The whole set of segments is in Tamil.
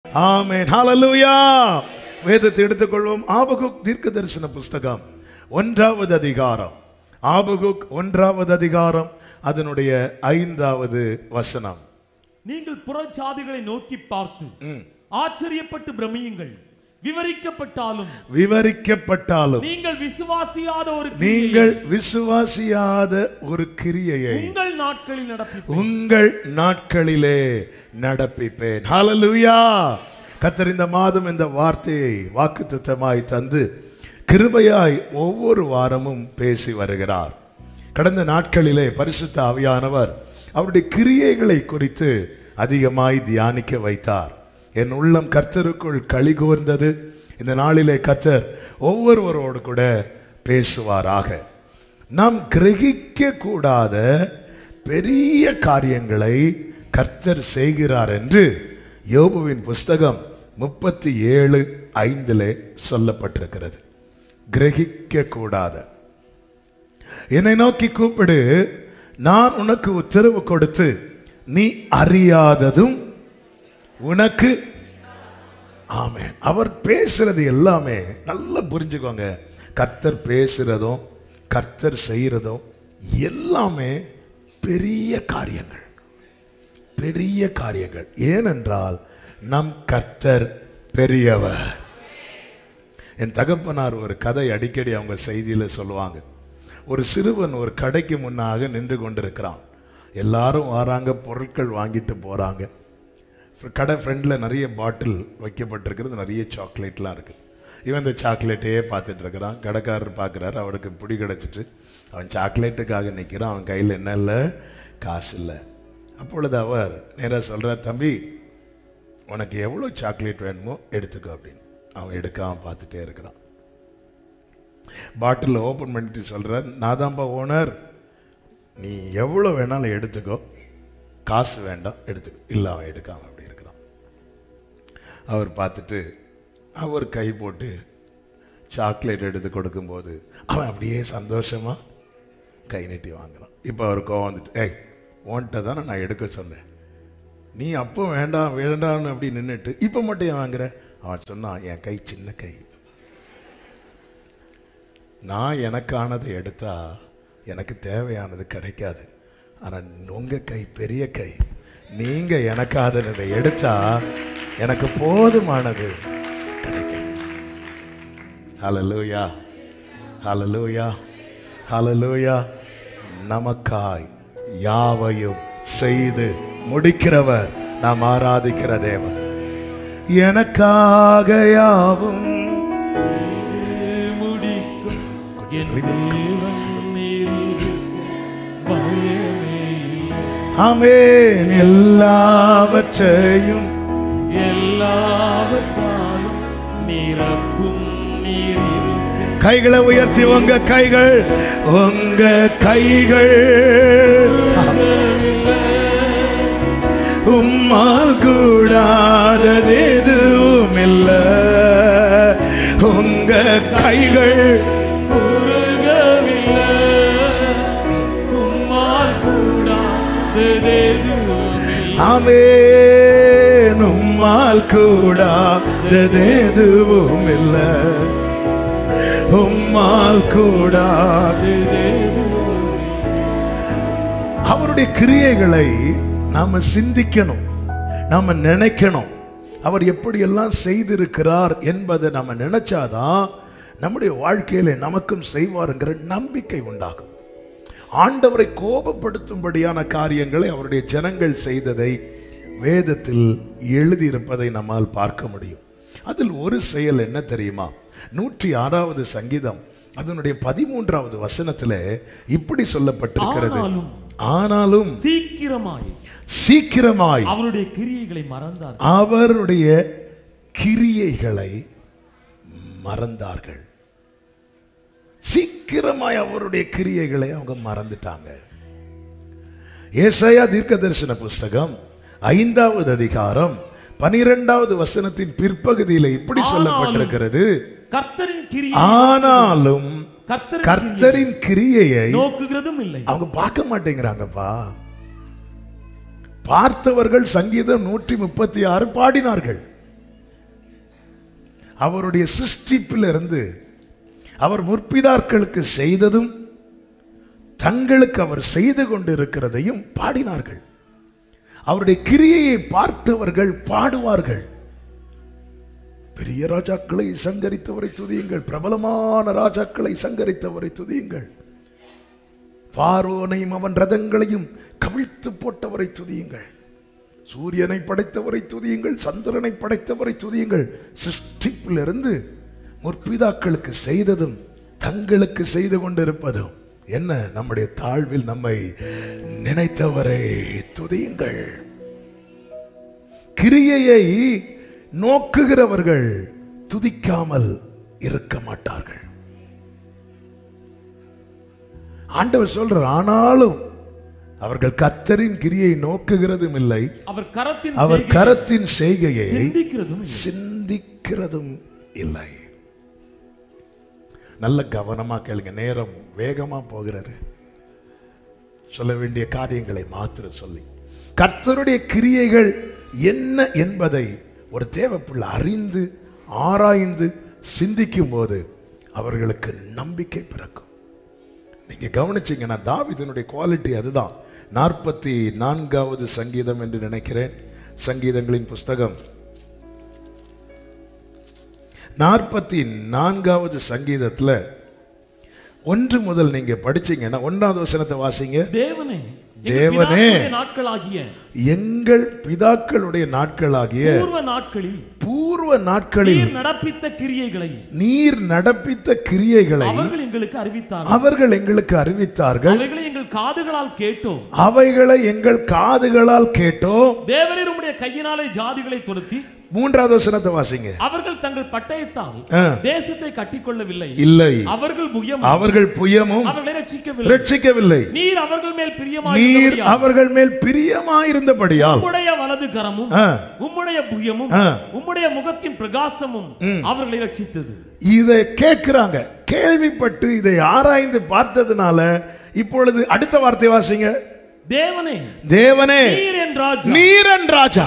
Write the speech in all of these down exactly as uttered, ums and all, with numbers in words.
ஆமென். ஹல்லேலூயா. வேதத்தை எடுத்துக்கொள்வோம். ஆபகுக் தீர்க்க தரிசன புஸ்தகம் ஒன்றாவது அதிகாரம். ஆபகுக் ஒன்றாவது அதிகாரம் அதனுடைய ஐந்தாவது வசனம். நீங்கள் புறஜாதிகளை நோக்கி பார்த்து ஆச்சரியப்பட்டு பிரமியுங்கள். விவரிக்கப்பட்டாலும் விவரிக்கப்பட்டாலும் நீங்கள் விசுவாசியாத ஒரு நீங்கள் விசுவாசியாத ஒரு கிரியையை உங்கள் நாட்களில் நடப்பிப்பேன். உங்கள் நாட்களிலே நடப்பிப்பேன். ஹல்லேலூயா. கர்த்தர் இந்த மாதம் இந்த வார்த்தையை வாக்குத்தத்தமாய் தந்து கிருபையாய் ஒவ்வொரு வாரமும் பேசி வருகிறார். கடந்த நாட்களிலே பரிசுத்த ஆவியானவர் அவருடைய கிரியைகளை குறித்து அதிகமாய் தியானிக்க வைத்தார். என் உள்ளம் கர்த்தருக்குள் களி கூர்ந்தது. இந்த நாளிலே கர்த்தர் ஒவ்வொருவரோடு கூட பேசுவாராக. நாம் கிரகிக்க கூடாத பெரிய காரியங்களை கர்த்தர் செய்கிறார் என்று யோபுவின் புஸ்தகம் முப்பத்தி ஏழு ஐந்திலே சொல்லப்பட்டிருக்கிறது. கிரகிக்க கூடாத, என்னை நோக்கி கூப்பிடு, நான் உனக்கு உத்தரவு கொடுத்து நீ அறியாததும் உனக்கு. ஆமென். அவர் பேசுறது எல்லாமே நல்லா புரிஞ்சுக்கோங்க. கர்த்தர் பேசுறதும் கர்த்தர் செய்யறதும் எல்லாமே பெரிய காரியங்கள், பெரிய காரியங்கள். ஏனென்றால் நம் கர்த்தர் பெரியவர். என் தகப்பனார் ஒரு கதை அடிக்கடி அவங்க செய்தியில சொல்லுவாங்க. ஒரு சிறுவன் ஒரு கடைக்கு முன்னாக நின்று கொண்டிருக்கிறான். எல்லாரும் வராங்க, பொருட்கள் வாங்கிட்டு போறாங்க. கடை ஃப்ரெண்டில் நிறைய பாட்டில் வைக்கப்பட்டிருக்கிறது, நிறைய சாக்லேட்லாம் இருக்குது. இவன் இந்த சாக்லேட்டையே பார்த்துட்டு இருக்கிறான். கடைக்காரர் பார்க்குறாரு, அவருக்கு பிடி கிடச்சிட்டு அவன் சாக்லேட்டுக்காக நிற்கிறான். அவன் கையில் என்ன இல்லை, காசு இல்லை. அப்பொழுது அவர் நேராக சொல்கிறார், தம்பி உனக்கு எவ்வளோ சாக்லேட் வேணுமோ எடுத்துக்கோ அப்படின்னு. அவன் எடுக்காமல் பார்த்துட்டே இருக்கிறான். பாட்டில் ஓப்பன் பண்ணிட்டு சொல்கிறார், நான் தான்ப்பா ஓனர், நீ எவ்வளோ வேணாலும் எடுத்துக்கோ, காசு வேண்டாம் எடுத்துக்கோ. இல்லை, அவன் எடுக்காமல் அப்படி இருக்கிறான். அவர் பார்த்துட்டு அவர் கை போட்டு சாக்லேட் எடுத்து கொடுக்கும்போது அவன் அப்படியே சந்தோஷமாக கை நீட்டி வாங்குறான். இப்போ அவர் கோவம் வந்துட்டு, ஏய் உன்கிட்ட தானே நான் எடுக்க சொன்னேன், நீ அப்போ வேண்டாம் வேண்டாம்னு அப்படி நின்றுட்டு இப்போ மட்டும் ஏன் வாங்குற? அவன் சொன்னான், என் கை சின்ன கை, நான் எனக்கானதை எடுத்தா எனக்கு தேவையானது கிடைக்காது. ஆனால் உங்கள் கை பெரிய கை, நீங்கள் எனக்கானதை எடுத்தா எனக்கு போதுமானது கிடைக்கும். ஹல்லேலூயா, ஹல்லேலூயா, ஹல்லேலூயா. நமக்காய் யாவையும் செய்து முடிக்கிறவர் நாம் ஆராதிக்கிற தேவன். எனக்காக யாவும் ஆமென். எல்லாவற்றையும் எல்லாவற்றாலும் நிரப்பும் நீர். கைகளை உயர்த்தி, உங்க கைகள், உங்க கைகள் உம்மால் கூடாதது எதுவும் இல்லை. உங்க கைகள் ஆமென். உம்மால் கூடாதது எதுவும் இல்லை. உம்மால் கூடாதது. அவருடைய கிரியைகளை நாம சிந்திக்கணும், நாம நினைக்கணும். அவர் எப்படியெல்லாம் செய்திருக்கிறார் என்பதை நம்ம நினைச்சாதான் நம்முடைய வாழ்க்கையில நமக்கும் செய்வாருங்கிற நம்பிக்கை உண்டாகும். ஆண்டவரை கோபப்படுத்தும்படியான காரியங்களை அவருடைய ஜனங்கள் செய்ததை வேதத்தில் எழுதியிருப்பதை நம்மால் பார்க்க முடியும். அதில் ஒரு செயல் என்ன தெரியுமா? நூற்றி ஆறாவது சங்கீதம் அதனுடைய பதிமூன்றாவது வசனத்துல இப்படி சொல்லப்பட்டிருக்கிறது, ஆனாலும் சீக்கிரமாய் சீக்கிரமாய் அவருடைய கிரியைகளை மறந்தார். அவருடைய கிரியைகளை மறந்தார்கள். சீக்கிரமாய் அவருடைய கிரியைகளை அவங்க மறந்துட்டாங்க. ஏசாயா தீர்க்க தரிசன புஸ்தகம் ஐந்தாவது அதிகாரம் பனிரெண்டாவது வசனத்தின் பிற்பகுதியில் இப்படி சொல்லப்பட்டிருக்கிறது, ஆனாலும் கர்த்தரின் கிரியையை நோக்குகிறதும் இல்லை. அவங்க பார்க்க மாட்டேங்கிறாங்கப்பா. பார்த்தவர்கள் சங்கீதம் நூற்றி முப்பத்தி ஆறு பாடினார்கள், அவருடைய சிருஷ்டிப்பிலிருந்து அவர் முற்பிதாக்களுக்கு செய்ததும் தங்களுக்கு அவர் செய்து கொண்டிருக்கிறதையும் பாடினார்கள். அவருடைய கிரியையை பார்த்தவர்கள் பாடுவார்கள். பெரிய ராஜாக்களை சங்கரித்தவரை துதியுங்கள், பிரபலமான ராஜாக்களை சங்கரித்தவரை துதியுங்கள், பார்வோனையும் அவன் ரதங்களையும் கவிழ்த்து போட்டவரை துதியுங்கள், சூரியனை படைத்தவரை துதியுங்கள், சந்திரனை படைத்தவரை துதியுங்கள். சிருஷ்டிப்பிலிருந்து முற்பிதாக்களுக்கு செய்ததும் தங்களுக்கு செய்து கொண்டிருப்பதும் என்ன? நம்முடைய தாழ்வில் நம்மை நினைத்தவரை துதியுங்கள். கிரியையை நோக்குகிறவர்கள் துதிக்காமல் இருக்க மாட்டார்கள். ஆண்டவர் சொல்றார், ஆனாலும் அவர்கள் கர்த்தரின் கிரியை நோக்குகிறதும் இல்லை, அவர் கரத்தின் செய்கையை சிந்திக்கிறதும் இல்லை. நல்ல கவனமா கேளுங்க, நேரம் வேகமா போகிறது. சொல்ல வேண்டிய காரியங்களை மாத்திர சொல்லி, கர்த்தருடைய கிரியைகள் என்ன என்பதை ஒரு தேவப்பிள்ளை அறிந்து ஆராய்ந்து சிந்திக்கும் போது அவர்களுக்கு நம்பிக்கை பிறக்கும். நீங்க கவனிச்சீங்கன்னா தாவீதினுடைய குவாலிட்டி அதுதான். நாற்பத்தி நான்காவது சங்கீதம் என்று நினைக்கிறேன், சங்கீதங்களின் புஸ்தகம் நாற்பத்தி நான்காவது சங்கீதத்துல ஒன்று முதல் நீங்க படிச்சீங்கன்னா ஒன்றாவது வசனத்தை வாசிங்க. தேவனே தேவனே நாட்களாகிய எங்கள் பிதாக்களுடைய நாட்களாகிய பூர்வ நாட்களில் பூர்வ நாட்களில் நடப்பித்த கிரியைகளை நீர் நடப்பித்த கிரியைகளை அவர்கள் எங்களுக்கு அறிவித்தார்கள் அவர்கள் எங்களுக்கு அறிவித்தார்கள் அவைகளை எங்கள் காதுகளால் கேட்டோம் அவைகளை எங்கள் காதுகளால் கேட்டோம். தேவரீர் உம்முடைய கையினாலே ஜாதிகளை துரத்தி. மூன்றாவது வசனத்தை வாசிங்க. அவர்கள் தங்கள் பட்டயத்தால் தேசத்தை கட்டிக்கொள்ளவில்லை, இல்லை அவர்கள் புயமும் அவர்கள் புயமும் அவர்களை ரட்சிக்கவில்லை ரட்சிக்கவில்லை. நீர் அவர்கள் மேல் பிரியமாய் நீர் அவர்கள் மேல் பிரியமாயிருந்தபடியால் உம்முடைய வலது கரமும் உம்முடைய புயமும் உம்முடைய முகத்தின் பிரகாசமும் அவர்களை ரட்சித்தது. இதை கேட்கிறாங்க, கேள்விப்பட்டு இதை ஆராய்ந்து பார்த்ததுனால இப்பொழுது அடுத்த வார்த்தை வாசிங்க. தேவனே தேவனே நீர் என் ராஜா, நீர் என் ராஜா.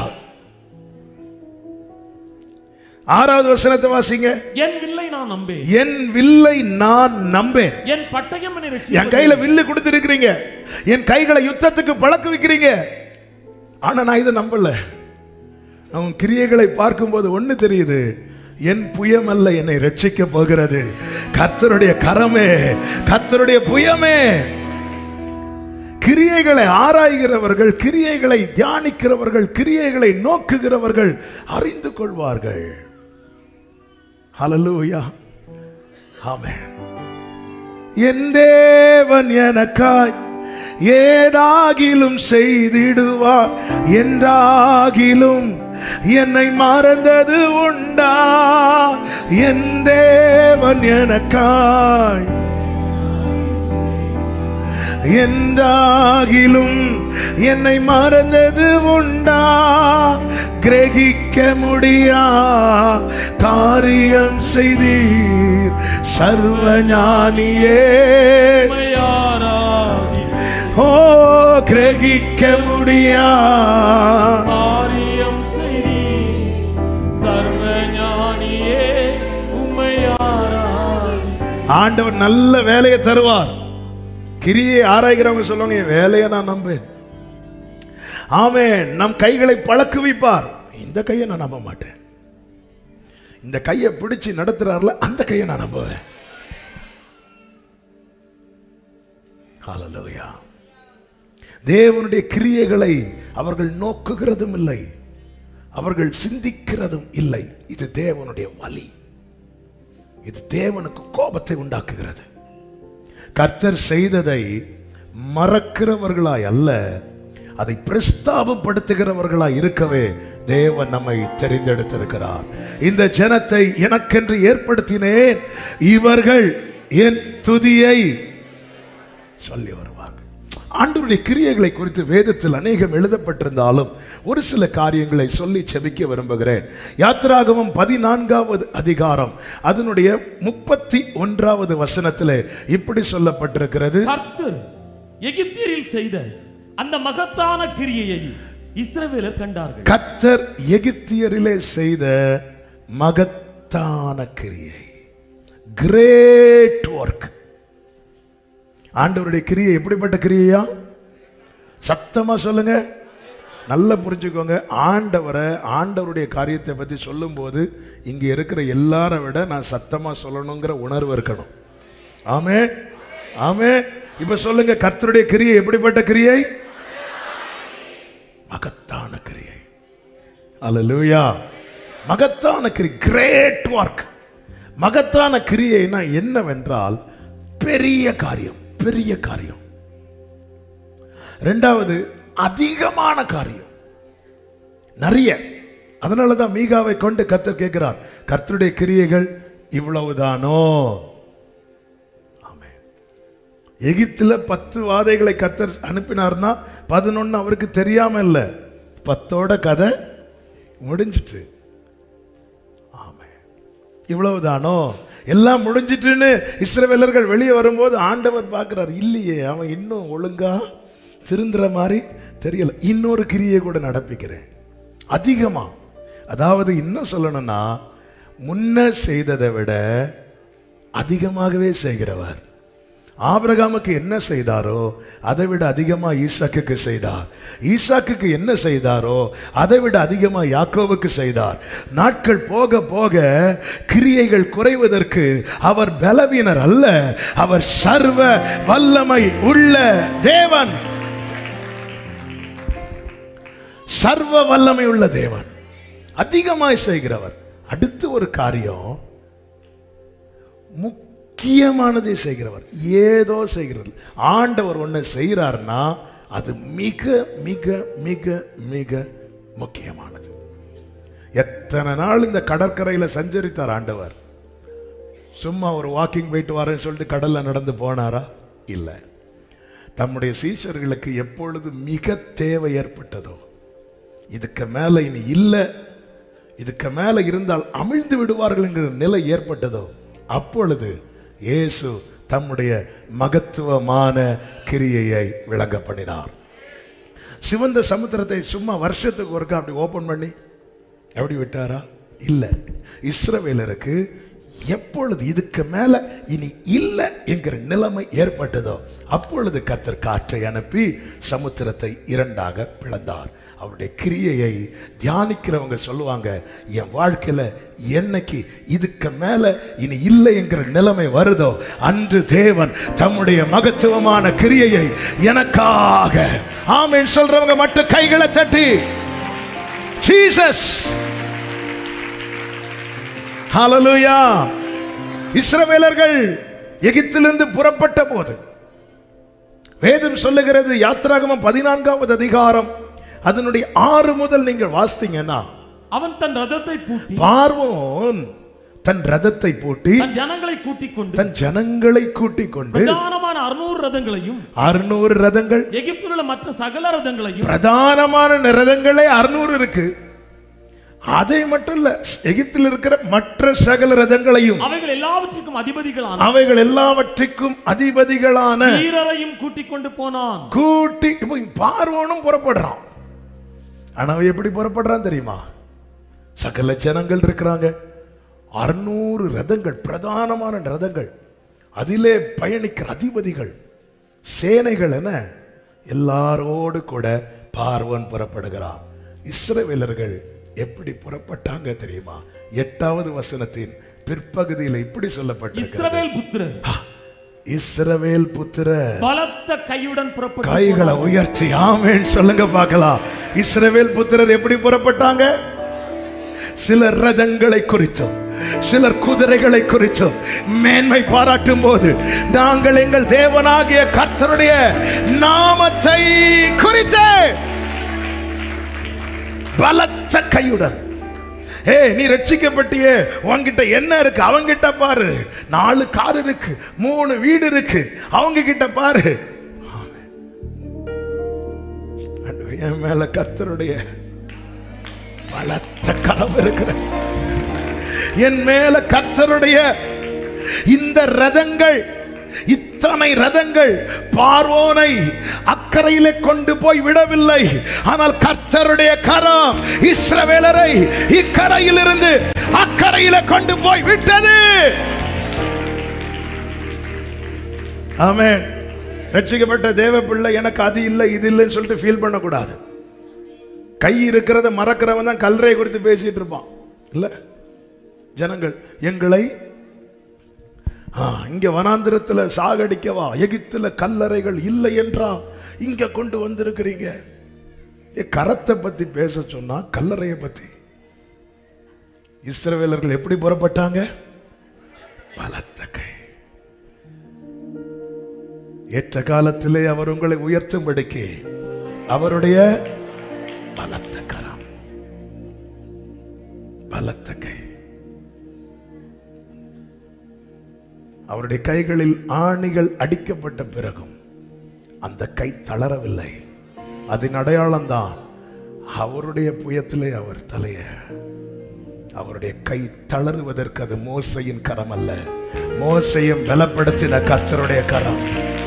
ஆறாவது வசனத்தை வாசிங்க. என் வில்லை நான் நம்பேன், என் வில்லை நான் நம்பேன். என் பட்டயம் என்னை ரட்சித்தது. என் கையில வில்லு கொடுத்திருக்கிறீங்க, என் கைகளை யுத்தத்துக்கு பழக்க வைக்கிறீங்க, ஆனா நான் இதை நம்பல. அவன் கிரியைகளை பார்க்கும்போது ஒண்ணு தெரியுது, என் புயம் அல்ல என்னை ரட்சிக்க போகிறது, கர்த்தருடைய கரமே, கர்த்தருடைய புயமே. கிரியைகளை ஆராய்கிறவர்கள், கிரியைகளை தியானிக்கிறவர்கள், கிரியைகளை நோக்குகிறவர்கள் அறிந்து கொள்வார்கள். ஹல்லேலூயா, ஆமென். என் தேவன் எனக்காய் ஏதாகிலும் செய்திடுவார் என்றாகிலும் என்னை மறந்தது உண்டா? என் தேவன் எனக்காய் என்றாகிலும் என்னை மறந்தது உண்டா? கிரகிக்க முடியா காரியம் செய்தீர் சர்வஞானியே. ஓ கிரகிக்க முடியா காரியம் செய்தீர் சர்வஞானியே. ஆண்டவர் நல்ல வேலையை தருவார். கிரியை ஆராய்கிறவங்க சொல்லுவாங்க, என் வேலையை நான் நம்பேன். ஆமென். நம் கைகளை பழக்குவிப்பார். இந்த கையை நான் நம்ப மாட்டேன், இந்த கையை பிடிச்சு நடத்துறாருல அந்த கையை நான் நம்புவேன். ஹல்லேலூயா. தேவனுடைய கிரியைகளை அவர்கள் நோக்குகிறதும் இல்லை, அவர்கள் சிந்திக்கிறதும் இல்லை. இது தேவனுடைய வலி, இது தேவனுக்கு கோபத்தை உண்டாக்குகிறது. கர்த்தர் செய்ததை மறக்கிறவர்களாய் அல்ல, அதை பிரஸ்தாபப்படுத்துகிறவர்களாய் இருக்கவே தேவன் நம்மை தெரிந்தெடுத்திருக்கிறார். இந்த ஜனத்தை எனக்கென்று ஏற்படுத்தினேன், இவர்கள் என் துதியை சொல்லி வருவார்கள். ஆண்டவருடைய கிரியைகளை குறித்து வேதத்தில் அநேகம் எழுதப்பட்டிருந்தாலும் ஒரு சில காரியங்களை சொல்லி செபிக்க விரும்புகிறேன். யாத்திராகமம் பதினான்காவது அதிகாரம் அதனுடைய முப்பத்தி ஒன்றாவது வசனத்தில் இப்படி சொல்லப்பட்டிருக்கிறது. கர்த்தர் எகிப்தியரில் செய்த அந்த மகத்தான கிரியையை இஸ்ரவேலர் கண்டார்கள். கர்த்தர் எகிப்தியரிலே செய்த மகத்தான மகத்தான கிரியை, கிரேட் ஒர்க். ஆண்டவருடைய கிரியை எப்படிப்பட்ட கிரியையா? சத்தமா சொல்லுங்க, நல்லா புரிஞ்சுக்கோங்க. ஆண்டவரை, ஆண்டவருடைய காரியத்தை பற்றி சொல்லும் போது இங்க இருக்கிற எல்லாரை விட நான் சத்தமா சொல்லணுங்கிற உணர்வு இருக்கணும். ஆமே ஆமே. இப்ப சொல்லுங்க, கர்த்தருடைய கிரியை எப்படிப்பட்ட கிரியை? மகத்தான கிரியை. அல்லேலூயா. மகத்தான கிரியை, கிரேட் ஒர்க். மகத்தான கிரியைனா என்னவென்றால் பெரிய காரியம், பெரிய காரியம். இரண்டாவது, அதிகமான காரியம், நிறைய. அதனாலதான் மீகாவை கொண்டு கர்த்தர் கேட்கிறார், கர்த்தருடைய கிரியைகள் இவ்வளவுதானோ? ஆமென். எகிப்துல பத்து வாதைகளை கர்த்தர் அனுப்பினார்னா பதினொன்னு அவருக்கு தெரியாம இல்ல, பத்தோட கதை முடிஞ்சிட்டு. ஆமென். இவ்வளவுதானோ, எல்லாம் முடிஞ்சிட்டுன்னு இஸ்ரவேலர்கள் வெளியே வரும்போது ஆண்டவர் பார்க்கிறார், இல்லையே அவன் இன்னும் ஒழுங்கா திருந்துற மாதிரி தெரியல, இன்னொரு கிரியை கூட நடப்பிக்கிறேன் அதிகமா. அதாவது இன்னும் சொல்லணும்னா முன்ன செய்ததை விட அதிகமாகவே செய்கிறவர். ஆபிரகாமுக்கு என்ன செய்தாரோ அதை விட அதிகமா ஈசாக்குக்கு செய்தார். ஈசாக்குக்கு என்ன செய்தாரோ அதை விட அதிகமா யாக்கோவுக்கு செய்தார். நாட்கள் போக போக கிரியைகள் குறைவதற்கு அவர் பலவீனர் அல்ல, அவர் சர்வ வல்லமை உள்ள தேவன், சர்வ வல்லமை உள்ள தேவன், அதிகமாய் செய்கிறவர். அடுத்து ஒரு காரியம், முக்கியமானதை செய்கிறவர். ஏதோ செய்கிறது. ஆண்டவர் ஒன்று செய்கிறார்னா அது மிக மிக மிக மிக முக்கியமானது. எத்தனை நாள் இந்த கடற்கரையில் சஞ்சரித்தார் ஆண்டவர்? சும்மா ஒரு வாக்கிங் போயிட்டு வரேன்னு சொல்லிட்டு கடல்ல நடந்து போனாரா? இல்லை. தம்முடைய சீஷர்களுக்கு எப்பொழுது மிக தேவை ஏற்பட்டதோ, இதுக்கு மேல இனி இல்லை, இதுக்கு மேல இருந்தால் அமிழ்ந்து விடுவார்கள் என்கிற நிலை ஏற்பட்டதோ, அப்பொழுது இயேசு தம்முடைய மகத்துவமான கிரியையை விளங்க பண்ணினார். சிவந்த சமுத்திரத்தை சும்மா வருஷத்துக்கு ஒருக்கா அப்படி ஓபன் பண்ணி எப்படி விட்டாரா? இல்லை. இஸ்ரவேலருக்கு எப்பொழுது இதுக்கு மேல இனி இல்லை என்கிற நிலைமை ஏற்பட்டதோ அப்பொழுது கர்த்தர் காற்றை அனுப்பி சமுத்திரத்தை இரண்டாக பிளந்தார். அவருடைய கிரியையை தியானிக்கிறவங்க சொல்லுவாங்க, என் வாழ்க்கையில என்னைக்கு இதுக்கு மேல இனி இல்லை என்கிற நிலைமை வருதோ அன்று தேவன் தம்முடைய மகத்துவமான கிரியையை எனக்காக, ஆமென் சொல்றவங்க மட்டும் கைகளை தட்டி ஜீசஸ். ஹல்லேலூயா. இஸ்ரவேலர்கள் எகிப்திலிருந்து புறப்பட்ட போது வேதம் சொல்லுகிறது, யாத்திராகமம் பதினான்காவது அதிகாரம் அதனுடைய ஆறு முதல் நீங்கள் வாசித்தீங்கன்னா, அவன் தன் ரதத்தை பூட்டி, பார்வோன் தன் ரதத்தை பூட்டி தன் ஜனங்களை கூட்டிக் கொண்டு தன் ஜனங்களை கூட்டிக் கொண்டு பிரதானமான அறுநூறு ரதங்களையும் அறுநூறு ரதங்கள் எகிப்தில் உள்ள மற்ற சகல ரதங்களையும், பிரதானமான ரதங்களே அறுநூறு இருக்கு, அதை மட்டும் இல்ல, எகிப்தில் இருக்கிற மற்ற சகல ரதங்களையும் அவைகள் எல்லாவற்றுக்கும் அதிபதிகளான அவைகள் எல்லாவற்றுக்கும் அதிபதிகளான வீரரையும் கூட்டிக் கொண்டு போனான். கூட்டி பார்வோனும் புறப்படுறான். ஆனா எப்படி புறப்படுறான் தெரியுமா? சகல ஜனங்கள் இருக்கிறாங்க, அறுநூறு ரதங்கள், பிரதானமான ரதங்கள், அதிலே பயணிக்கிற அதிபதிகள், சேனைகள் என எல்லாரோடு கூட பார்வோன் புறப்படுகிறான். இஸ்ரவேலர்கள் எப்படி புறப்பட்டாங்க தெரியுமா? எட்டாவது வசனத்தின் பிற்பகுதியில் இப்படி சொல்லப்பட்டிருக்கிறது, இஸ்ரவேல் புத்திரர் இஸ்ரவேல் புத்திரர் பலத்த கையுடன் புறப்பட்டு, கைகளை உயர்த்தி ஆமென் சொல்லுங்க பார்க்கலாம். இஸ்ரவேல் புத்திரர் எப்படி புறப்பட்டாங்க? சிலர் ரதங்களை குறித்தும் சிலர் குதிரைகளை குறித்தும் மேன்மை பாராட்டும் போது, நாங்கள் எங்கள் தேவனாகிய கர்த்தருடைய நாமத்தை குறித்து பலத்த கையுடன், ஏ நீ ரட்சிக்கப்பட்டியே, உன்கிட்ட என்ன இருக்கு, அவங்கிட்ட பாரு, நாலு கார் இருக்கு, மூணு வீடு இருக்கு, அவங்க கிட்ட பாரு, என் மேல கர்த்தருடைய பலத்த கரம் இருக்கிறது, என் மேல கர்த்தருடைய இந்த ரதங்கள், இத்தனை ரதங்கள் பார்வோனை அக்கறையிலே கொண்டு போய் விடவில்லை. ஆனால் கர்த்தருடைய கரம் இஸ்ரவேலரை இக்கரையில் இருந்து அக்கறை கரையில கொண்டு போய் விட்டது. ஆமென். ரட்சிக்கப்பட்ட தேவ பிள்ளை எனக்கு அது இல்லை இது இல்லைன்னு சொல்லிட்டு ஃபீல் பண்ணக்கூடாது. கை இருக்கிறத மறக்கிறவன் தான் கல்லறை குறித்து பேசிட்டு இருப்பான். இல்ல ஜனங்கள் எங்களை இங்க வனாந்திரத்துல சாகடிக்கவா, எகிப்துல கல்லறைகள் இல்லை என்றா இங்க கொண்டு வந்திருக்கிறீங்க. கரத்தை பத்தி பேச சொன்னா கல்லறையை பத்தி. இஸ்ரவேலர்கள் எப்படி புறப்பட்டாங்க? பலத்த கை. ஏற்ற காலத்திலே அவர் உங்களை உயர்த்தும்படிக்கு அவருடைய பலத்த கரம், பலத்த கை. அவருடைய கைகளில் ஆணிகள் அடிக்கப்பட்ட பிறகும் அந்த கை தளரவில்லை. அதன் அடையாளம் தான் அவருடைய புயத்திலே அவர் தலைய. அவருடைய கை தளருவதற்கு அது மோசையின் கரம் அல்ல, மோசையும் பலப்படுத்தின கர்த்தருடைய கரம்.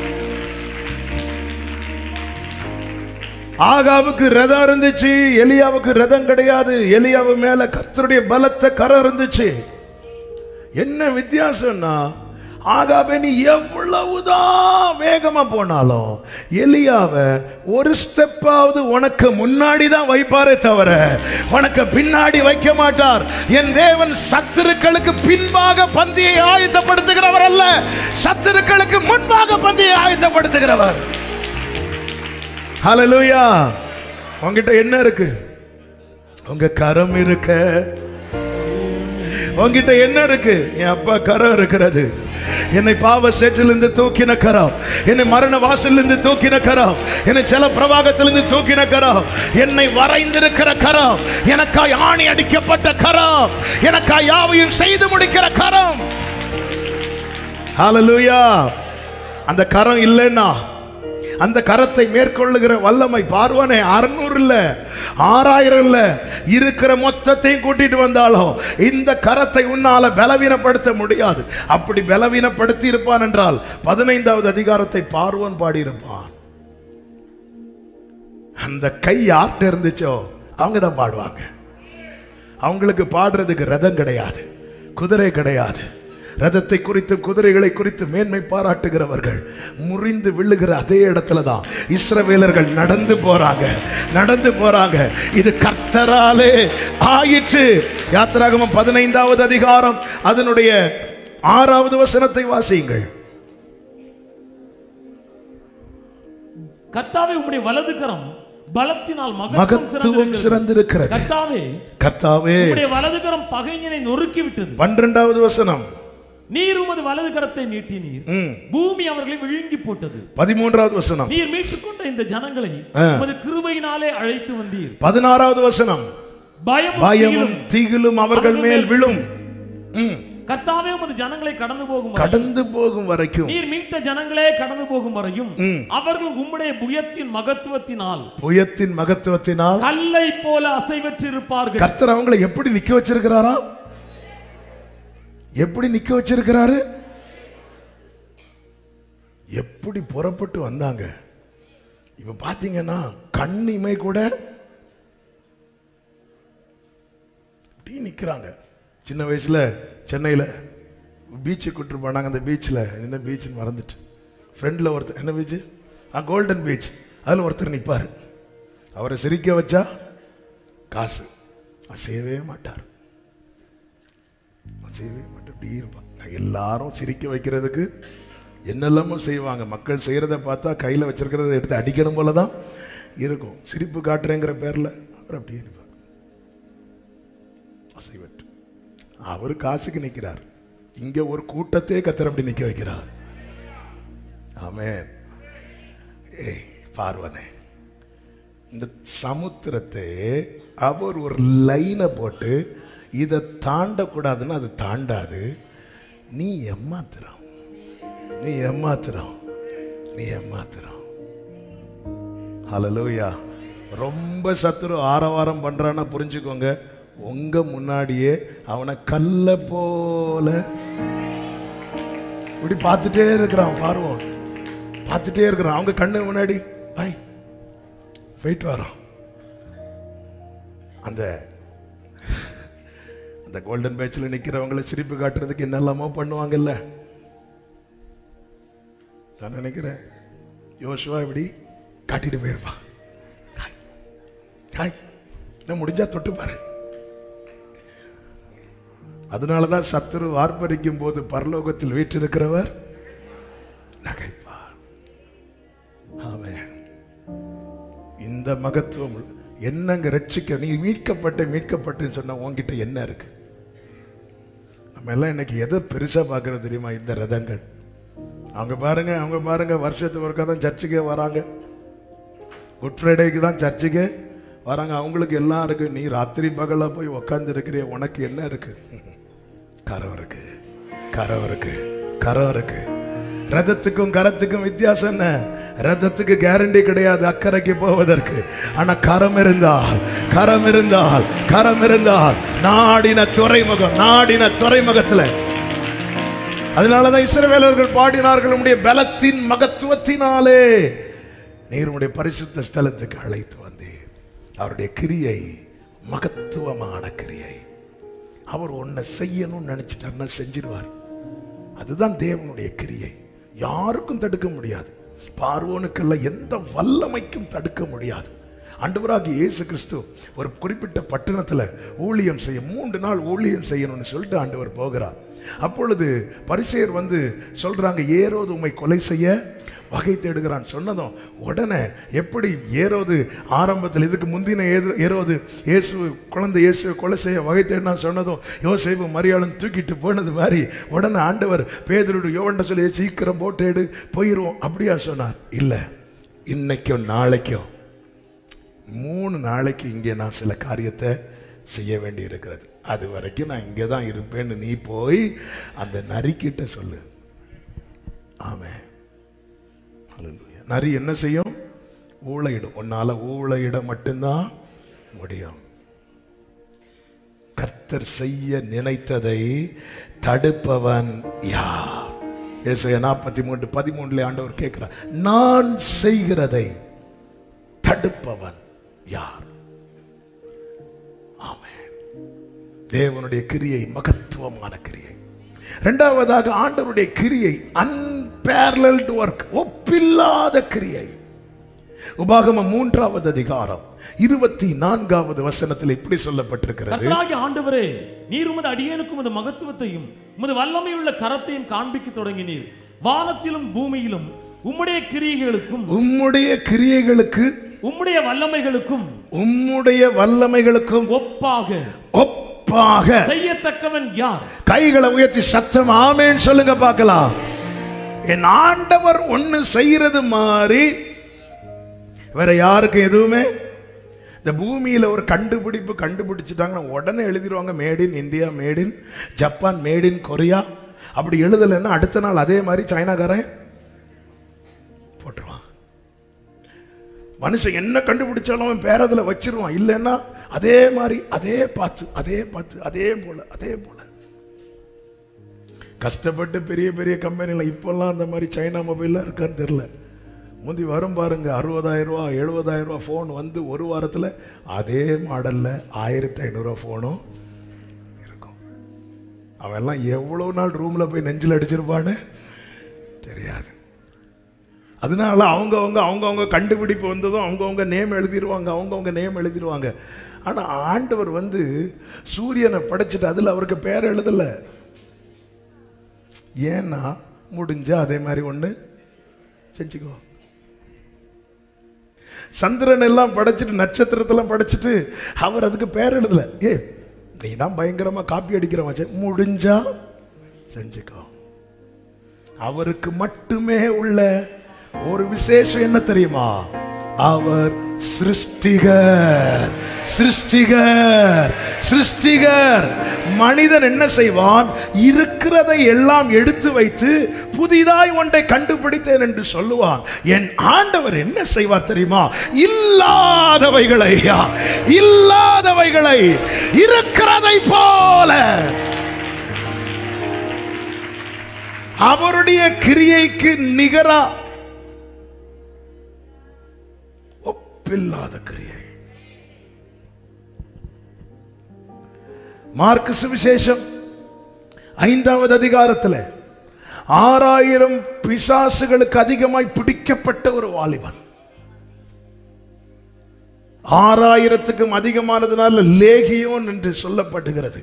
ஆகாவுக்கு ரதம் இருந்துச்சு, எலியாவுக்கு ரதம் கிடையாது. எலியாவு மேல கர்த்தருடைய பலத்த கரம் இருந்துச்சு. என்ன வித்தியாசம்னா, ஆகாபே நீ எவ்வளவுதான் வேகமா போனாலும் எலியாவை ஒரு ஸ்டெப்பாவது உனக்கு முன்னாடி தான் வைப்பாரே தவிர உனக்கு பின்னாடி வைக்க மாட்டார். என் தேவன் சத்துருக்களுக்கு பின்பாக பந்தியை ஆயத்தப்படுத்துகிறவர் அல்ல, சத்துருக்களுக்கு முன்பாக பந்தியை ஆயத்தப்படுத்துகிறவர். ஹல்லேலூயா. உங்ககிட்ட என்ன இருக்கு? உங்க கரம் இருக்க. உங்ககிட்ட என்ன இருக்கு? என் அப்பா கரம் இருக்கிறது. என்னை பாவ சேற்றிலிருந்து தூக்கின கரம், என்னை மரண வாசலிலிருந்து தூக்கின கரம், என்னை ஜல பிரவாகத்திலிருந்து தூக்கின கரம், என்னை வரைந்திருக்கிற கரம், எனக்காய் ஆணி அடிக்கப்பட்ட கரம், எனக்காய் யாவையும் செய்து முடிக்கிற கரம். ஹல்லேலூயா. அந்த கரம் இல்லைன்னா, அந்த கரத்தை மேற்கொள்ளுகிற வல்லமை பார்வனே அறுநூறு இல்ல, ஆறாயிரம் இல்ல, இருக்கிற மொத்தத்தையும் கூட்டிட்டு வந்தாலும் இந்த கரத்தை உன்னால பலவீனப்படுத்த முடியாது. அப்படி பலவீனப்படுத்தி இருப்பான் என்றால் பதினைந்தாவது அதிகாரத்தை பார்வன் பாடி இருப்பான். அந்த கை யார்கிட்ட இருந்துச்சோ அவங்க தான் பாடுவாங்க. அவங்களுக்கு பாடுறதுக்கு ரதம் கிடையாது, குதிரை கிடையாது. ரதத்தை குறித்து குதிரைகளை குறித்து மேன்மை பாராட்டுகிறவர்கள் முறிந்து விழுகிற அதே இடத்துல தான் இஸ்ரவேலர்கள் நடந்து போறாங்க, நடந்து போறாங்க. இது கர்த்தராலே ஆயிற்று. யாத்திராகமம் பதினைந்தாவது அதிகாரம் அதனுடைய ஆறாவது வசனத்தை வாசியுங்கள். கர்த்தாவே உம்முடைய வலது கரம் பலத்தினால் மகத்துவம் சிறந்திருக்கிறது. கர்த்தாவே கர்த்தாவே உம்முடைய வலது கரம் பகைஞனை நொறுக்கி விட்டது. பன்னிரண்டாவது வசனம், நீர் உமது வலது கரத்தை நீட்டினீர், பூமி அவர்களை விழுங்கி போட்டது. பதிமூன்றாவது வசனம், நீர் மீட்டுக்கொண்ட இந்த ஜனங்களை உமது கிருபையினாலே அழைத்து வந்தீர். பதினாறாவது வசனம், பயமும் திகிலும் அவர்கள் மேல் விழும். கர்த்தாவே உமது ஜனங்களை கடந்து போகும் கடந்து போகும் வரைக்கும், நீர் மீட்ட ஜனங்களே கடந்து போகும் வரையும் அவர்கள் உம்முடைய புயத்தின் மகத்துவத்தினால் புயத்தின் மகத்துவத்தினால் கல்லை போல அசைவற்று இருப்பார்கள். கர்த்தர் அவங்களை எப்படி நிக்க வச்சிருக்கிறாரா? எப்படி நிக்க வச்சிருக்கிறாரு? எப்படி புறப்பட்டு வந்தாங்க. இப்ப பாத்தீங்கன்னா கண்ணிமை கூட இப்படி நிக்கிறாங்க. சின்ன வயசுல சென்னையில பீச்சு கூட்டு போனாங்க. அந்த பீச்சில் என்ன பீச் மறந்துட்டு ஃப்ரெண்டில் ஒருத்தர், என்ன பீச்சு? ஆ, கோல்டன் பீச். அதில் ஒருத்தர் நிற்பார். அவரை சிரிக்க வச்சா காசு செய்யவே மாட்டார், செய்யவே மாட்டார். இப்படி இருப்பாங்க. எல்லாரும் சிரிக்க வைக்கிறதுக்கு என்னெல்லாமோ செய்வாங்க. மக்கள் செய்கிறத பார்த்தா கையில் வச்சிருக்கிறத எடுத்து அடிக்கணும் போல தான் இருக்கும். சிரிப்பு காட்டுறேங்கிற பேரில் அவர் அப்படியே இருப்பார். அசைவற்று அவர் காசுக்கு நிற்கிறார். இங்க ஒரு கூட்டத்தையே கர்த்தர் அப்படி நிக்க வைக்கிறார். ஆமென். ஏய் பார்வனே, இந்த சமுத்திரத்தை அவர் ஒரு லைனை போட்டு இதை தாண்டக்கூடாதுன்னு அது தாண்டாது. நீ ஏமாத்துறான், நீ ஏமாத்துறான், நீ ஏமாத்துறான். ஹல்லேலூயா. ரொம்ப சத்துரு ஆரவாரம் பண்றான்னா புரிஞ்சுக்கோங்க, உங்க முன்னாடியே அவனை கல்ல போல இப்படி பார்த்துட்டே இருக்கிறான். பார்வோம் பார்த்துட்டே இருக்கிறான். அவங்க கண்ணு முன்னாடி பாய் போயிட்டு வரோம். அந்த அந்த இந்த கோல்டன் பேட்ச்ல நிக்கிறவங்களை சிரிப்பு காட்டுறதுக்கு என்னெல்லாமோ பண்ணுவாங்கல்ல. நான் நினைக்கிறேன் யோசுவா இப்படி காட்டிட்டு போயிருப்பா. இன்னும் முடிஞ்சா தொட்டு பாரு. அதனாலதான் சத்துரு ஆர்ப்பரிக்கும் போது பரலோகத்தில் வீற்றிருக்கிறவர் நகைப்பார். ஆமென். இந்த மகத்துவம் என்னங்க ரட்சிக்க, நீ மீட்கப்பட்ட மீட்கப்பட்டு சொன்ன உன்கிட்ட என்ன இருக்கு? நம்ம எல்லாம் இன்னைக்கு எதை பெருசா பார்க்கறது தெரியுமா? இந்த ரதங்கள். அவங்க பாருங்க அவங்க பாருங்க வருஷத்துக்கு ஒருக்கா தான் சர்ச்சுக்கே வராங்க, குட் ஃப்ரைடேக்கு தான் சர்ச்சுக்கே வராங்க. அவங்களுக்கு எல்லாம் இருக்கு. நீ ராத்திரி பகலா போய் உக்காந்து இருக்கிற, உனக்கு என்ன இருக்கு? கரம் இருக்கு, கரம் இருக்கு, கரம் இருக்கு. ரதத்துக்கும் கரத்துக்கும் வித்தியாசம் என்ன? ரதத்துக்கு கேரண்டி கிடையாது அக்கறைக்கு போவதற்கு. ஆனா கரம் இருந்தால், கரம் இருந்தால், கரம் இருந்தால் நாடின துறைமுகம், நாடின துறைமுகத்துல. அதனாலதான் இஸ்ரவேலர்கள் பாடினார்கள், உம்முடைய பலத்தின் மகத்துவத்தினாலே நீர் உம்முடைய பரிசுத்த ஸ்தலத்துக்கு அழைத்து வந்தீர். அவருடைய கிரியை மகத்துவமான கிரியை. அவர் ஒன்ன செய்யணும்னு நினைச்சிட்டாருன்னா செஞ்சிருவார். அதுதான் தேவனுடைய கிரியை. யாருக்கும் தடுக்க முடியாது. பார்வோனுக்கெல்லாம் எந்த வல்லமைக்கும் தடுக்க முடியாது. ஆண்டவராகிய இயேசு கிறிஸ்து ஒரு குறிப்பிட்ட பட்டணத்துல ஊழியம் செய்ய, மூன்று நாள் ஊழியம் செய்யணும்னு சொல்லிட்டு ஆண்டவர் போகிறார். அப்பொழுது பரிசேயர் வந்து சொல்றாங்க, ஏரோது உம்மை கொலை செய்ய வகை தேடுகிறான். சொன்னதும் உடனே எப்படி ஏரோது ஆரம்பத்தில் இதுக்கு முந்தின ஏரோது இயேசு குழந்தை இயேசுவை கொலை செய்ய வகை தேடினா சொன்னதும் யோசேப்பு மரியாளும் தூக்கிட்டு போனது மாதிரி உடனே ஆண்டவர் பேதுரு யோவன்ட சொல்லி சீக்கிரம் போட்டேடு போயிடுவோம் அப்படியா சொன்னார்? இல்லை, இன்னைக்கும் நாளைக்கும் மூணு நாளைக்கு இங்கே நான் சில காரியத்தை செய்ய வேண்டி இருக்கிறது. அது வரைக்கும் நான் இங்கே தான் இருப்பேன்னு நீ போய் அந்த நரிக்கிட்ட சொல்லு. ஆமென். நரி என்ன செய்யும்? ஊளையிடும். உன்னால ஊளையிட மட்டும்தான் முடியும். கர்த்தர் செய்ய நினைத்ததை தடுப்பவன் யார்? ஏசாயா நாற்பத்தி மூன்று பதிமூணுல ஆண்டவர் கேட்கிறார், நான் செய்கிறதை தடுப்பவன் யார்? ஆமென். தேவனுடைய கிரியை மகத்துவமான கிரியை. இரண்டாவதாக ஆண்டவருடைய கிரியை அன்பேரலல்டு வொர்க், ஒப்பில்லாத கிரியை. உபாகமம் மூன்றாவது அதிகாரம் இருபத்தி நான்காவது வசனத்தில் இப்படி சொல்லப்பட்டிருக்கிறது, கர்த்தராகிய ஆண்டவரே, நீர் உமது அடியேனுக்கும் உமது மகத்துவத்தையும் உமது வல்லமையுள்ள கரத்தையும் காண்பிக்க தொடங்கினீர். வானத்திலும் பூமியிலும் உம்முடைய கிரியைகளுக்கும் உம்முடைய கிரியைகளுக்கு உம்முடைய வல்லமைகளுக்கும் உம்முடைய வல்லமைகளுக்கும் ஒப்பாக ஒப்பாக செய்யத்தக்கவன் யார்? கைகளை உயர்த்தி சத்தம் ஆமென் சொல்லுங்க பார்க்கலாம். என் ஆண்டவர் ஒண்ணு செய்யறது மாதிரி வேற யாருக்கு எதுவுமே. இந்த பூமியில ஒரு கண்டுபிடிப்பு கண்டுபிடிச்சிட்டாங்க, உடனே எழுதிடுவாங்க made in India, made in Japan, made in Korea. அப்படி எழுதலைன்னா அடுத்த நாள் அதே மாதிரி சைனாக்காரன் போட்டுருவான். மனுஷன் என்ன கண்டுபிடிச்சாலும் அவன் பேரதுல வச்சிருவான். இல்லைன்னா அதே மாதிரி அதே பார்த்து அதே பார்த்து அதே போல அதே போல கஷ்டப்பட்டு பெரிய பெரிய கம்பெனில இப்பெல்லாம் அந்த மாதிரி சைனா மொபைல்லாம் இருக்கான்னு தெரியல. முந்தி வரும் பாருங்க, அறுபதாயிரம் ரூபா எழுபதாயிரம் ரூபா ஃபோன் வந்து ஒரு வாரத்தில் அதே மாடல்ல ஆயிரத்தி ஐநூறுரூவா ஃபோனும் இருக்கும். அவன் எல்லாம் எவ்வளோ நாள் ரூம்ல போய் நெஞ்சில் அடிச்சிருப்பான்னு தெரியாது. அதனால அவங்கவுங்க அவங்கவுங்க கண்டுபிடிப்பு வந்ததும் அவங்கவுங்க நேம் எழுதிடுவாங்க, அவங்கவுங்க நேம் எழுதிடுவாங்க. ஆனால் ஆண்டவர் வந்து சூரியனை படைச்சிட்டு அதில் அவருக்கு பேர் எழுதலை. ஏன்னா முடிஞ்சா அதே மாதிரி ஒன்று செஞ்சுக்கோ. சந்திரன் எல்லாம் படைச்சிட்டு நட்சத்திரத்தெல்லாம் படைச்சிட்டு அவர் அதுக்கு பேர் எழுதல. ஏ நீ தான் பயங்கரமா காப்பி அடிக்கிறவன், முடிஞ்சா செஞ்சுக்கோ. அவருக்கு மட்டுமே உள்ள ஒரு விசேஷம் என்ன தெரியுமா? அவர் சிருஷ்டிகர், சிருஷ்டிகர், சிருஷ்டிகர். மனிதன் என்ன செய்வான்? இருக்கிறதை எல்லாம் எடுத்து வைத்து புதிதாய் ஒன்றை கண்டுபிடித்தேன் என்று சொல்லுவான். என் ஆண்டவர் என்ன செய்வார் தெரியுமா? இல்லாதவைகளை இல்லாதவைகளை இருக்கிறதை போல அவருடைய கிரியைக்கு நிகரா ஒப்பில்லாத கிரியை. மார்க்கு சுவிசேஷம் ஐந்தாவது அதிகாரத்தில் ஆறாயிரம் பிசாசுகளுக்கு அதிகமாய் பிடிக்கப்பட்ட ஒரு வாலிபன், ஆறாயிரத்துக்கும் அதிகமானதுனால லேகியோன் என்று சொல்லப்படுகிறது.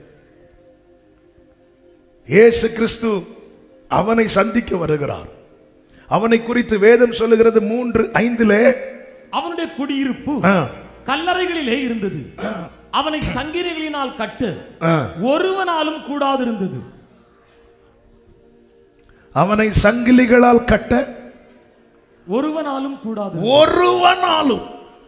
இயேசு கிறிஸ்து அவனை சந்திக்க வருகிறார். அவனை குறித்து வேதம் சொல்லுகிறது மூன்று ஐந்திலே, அவனுடைய குடியிருப்பு கல்லறைகளிலே இருந்தது, அவனை சங்கிலிகளினால் கட்ட ஒருவனாலும் கூடாதிருந்தது. அவனை சங்கிலிகளால் கட்ட ஒருவனாலும் கூடாது. ஒருவனாலும்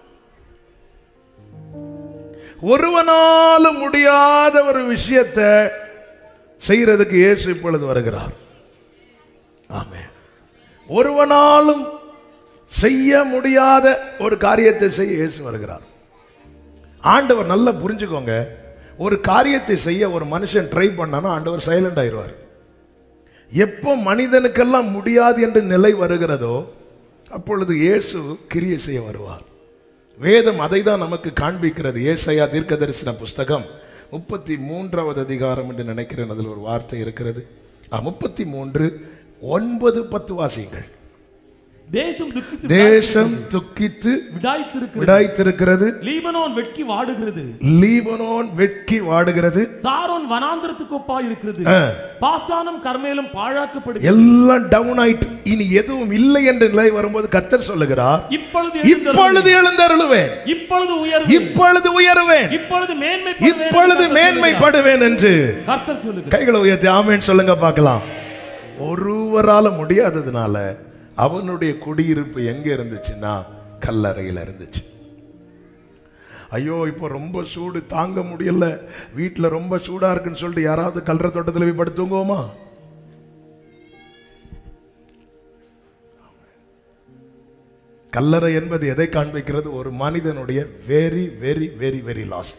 ஒருவனாலும் முடியாத ஒரு விஷயத்தை செய்யறதுக்கு இயேசு இப்பொழுது வருகிறார். ஆமென். ஒருவனாலும் செய்ய முடியாத ஒரு காரியத்தை செய்ய இயேசு வருகிறார். ஆண்டவர் நல்லா புரிஞ்சுக்கோங்க, ஒரு காரியத்தை செய்ய ஒரு மனுஷன் ட்ரை பண்ணானா ஆண்டவர் சைலண்ட் ஆயிடுவார். எப்போ மனிதனுக்கெல்லாம் முடியாது என்ற நிலை வருகிறதோ அப்பொழுது இயேசு கிரியை செய்ய வருவார். வேதம் அதை தான் நமக்கு காண்பிக்கிறது. ஏசாயா தீர்க்கதரிசன புஸ்தகம் முப்பத்தி மூன்றாவது அதிகாரம் என்று நினைக்கிறேன், அதில் ஒரு வார்த்தை இருக்கிறது. முப்பத்தி மூன்று ஒன்பது பத்து வாசியுங்கள். தேசம் துக்கித்து தேசம் துக்கித்து விடாய்த்திருக்கிறது, லீபனோன் வெட்கி வாடுகிறது, லீபனோன் வெட்கி வாடுகிறது, சாரோன் வனாந்திரத்துக்கு ஒப்பாய் இருக்கிறது, பாசானும் கர்மேலும் பாழாக்கப்படுகிறது. எல்லாம் டவுன் ஆயிட்டு இனி எதுவும் இல்லை என்ற நிலை வரும்போது கர்த்தர் சொல்லுகிறார், இப்பொழுது இப்பொழுது எழுந்தருளுவேன், இப்பொழுது உயர்வேன், இப்பொழுது உயர்வேன், இப்பொழுது மேன்மை இப்பொழுது மேன்மைப்படுவேன் என்று கர்த்தர் சொல்லுகிறார். கைகளை உயர்த்தி ஆமென் சொல்லுங்க பார்க்கலாம். ஒருவரால முடியாததுனால அவனுடைய குடியிருப்பு எங்க இருந்துச்சுன்னா கல்லறையில் இருந்துச்சு. ஐயோ இப்போ ரொம்ப சூடு தாங்க முடியல, வீட்டில் ரொம்ப சூடா இருக்குன்னு சொல்லிட்டு யாராவது கல்லறை தோட்டத்தில் போய் படுத்துங்கோமா? கல்லறை என்பது எதை காண்பிக்கிறது? ஒரு மனிதனுடைய very very very very last.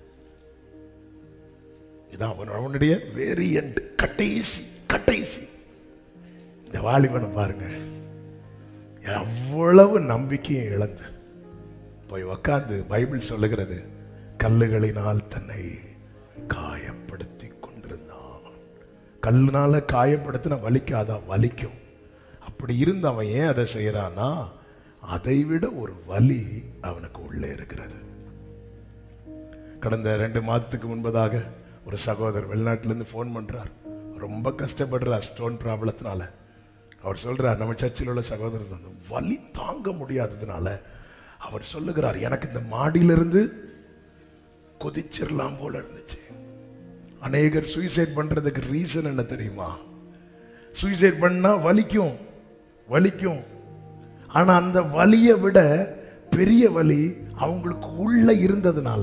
இதான் அவனுடைய வெரி எண்ட், கடைசி கடைசி. இந்த வாலிபனை பாருங்க, அவ்வளவு நம்பிக்கையை இழந்து போய் உக்காந்து பைபிள் சொல்லுகிறது கல்லுகளினால் தன்னை காயப்படுத்தி கொண்டிருந்தான். கல்லுனால காயப்படுத்தின வலிக்காதா? வலிக்கும். அப்படி இருந்த அவன் ஏன் அதை செய்யறானா? அதை விட ஒரு வலி அவனுக்கு உள்ளே இருக்கிறது. கடந்த ரெண்டு மாதத்துக்கு முன்பதாக ஒரு சகோதரர் வெளிநாட்டிலிருந்து ஃபோன் பண்றார், ரொம்ப கஷ்டப்படுறார் ஸ்டோன் ப்ராப்ளத்தினால. அவர் சொல்றார், நம்ம சர்ச்சில் உள்ள சகோதரர் தான், வலி தாங்க முடியாததுனால அவர் சொல்லுகிறார், எனக்கு இந்த மாடியிலிருந்து கொதிச்சிடலாம் போல இருந்துச்சு. அநேகர் சூசைட் பண்றதுக்கு ரீசன் என்ன தெரியுமா? சூசைட் பண்ணா வலிக்கும் வலிக்கும் ஆனா அந்த வலியை விட பெரிய வலி அவங்களுக்கு உள்ள இருந்ததுனால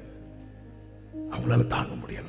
அவங்களால தாங்க முடியல.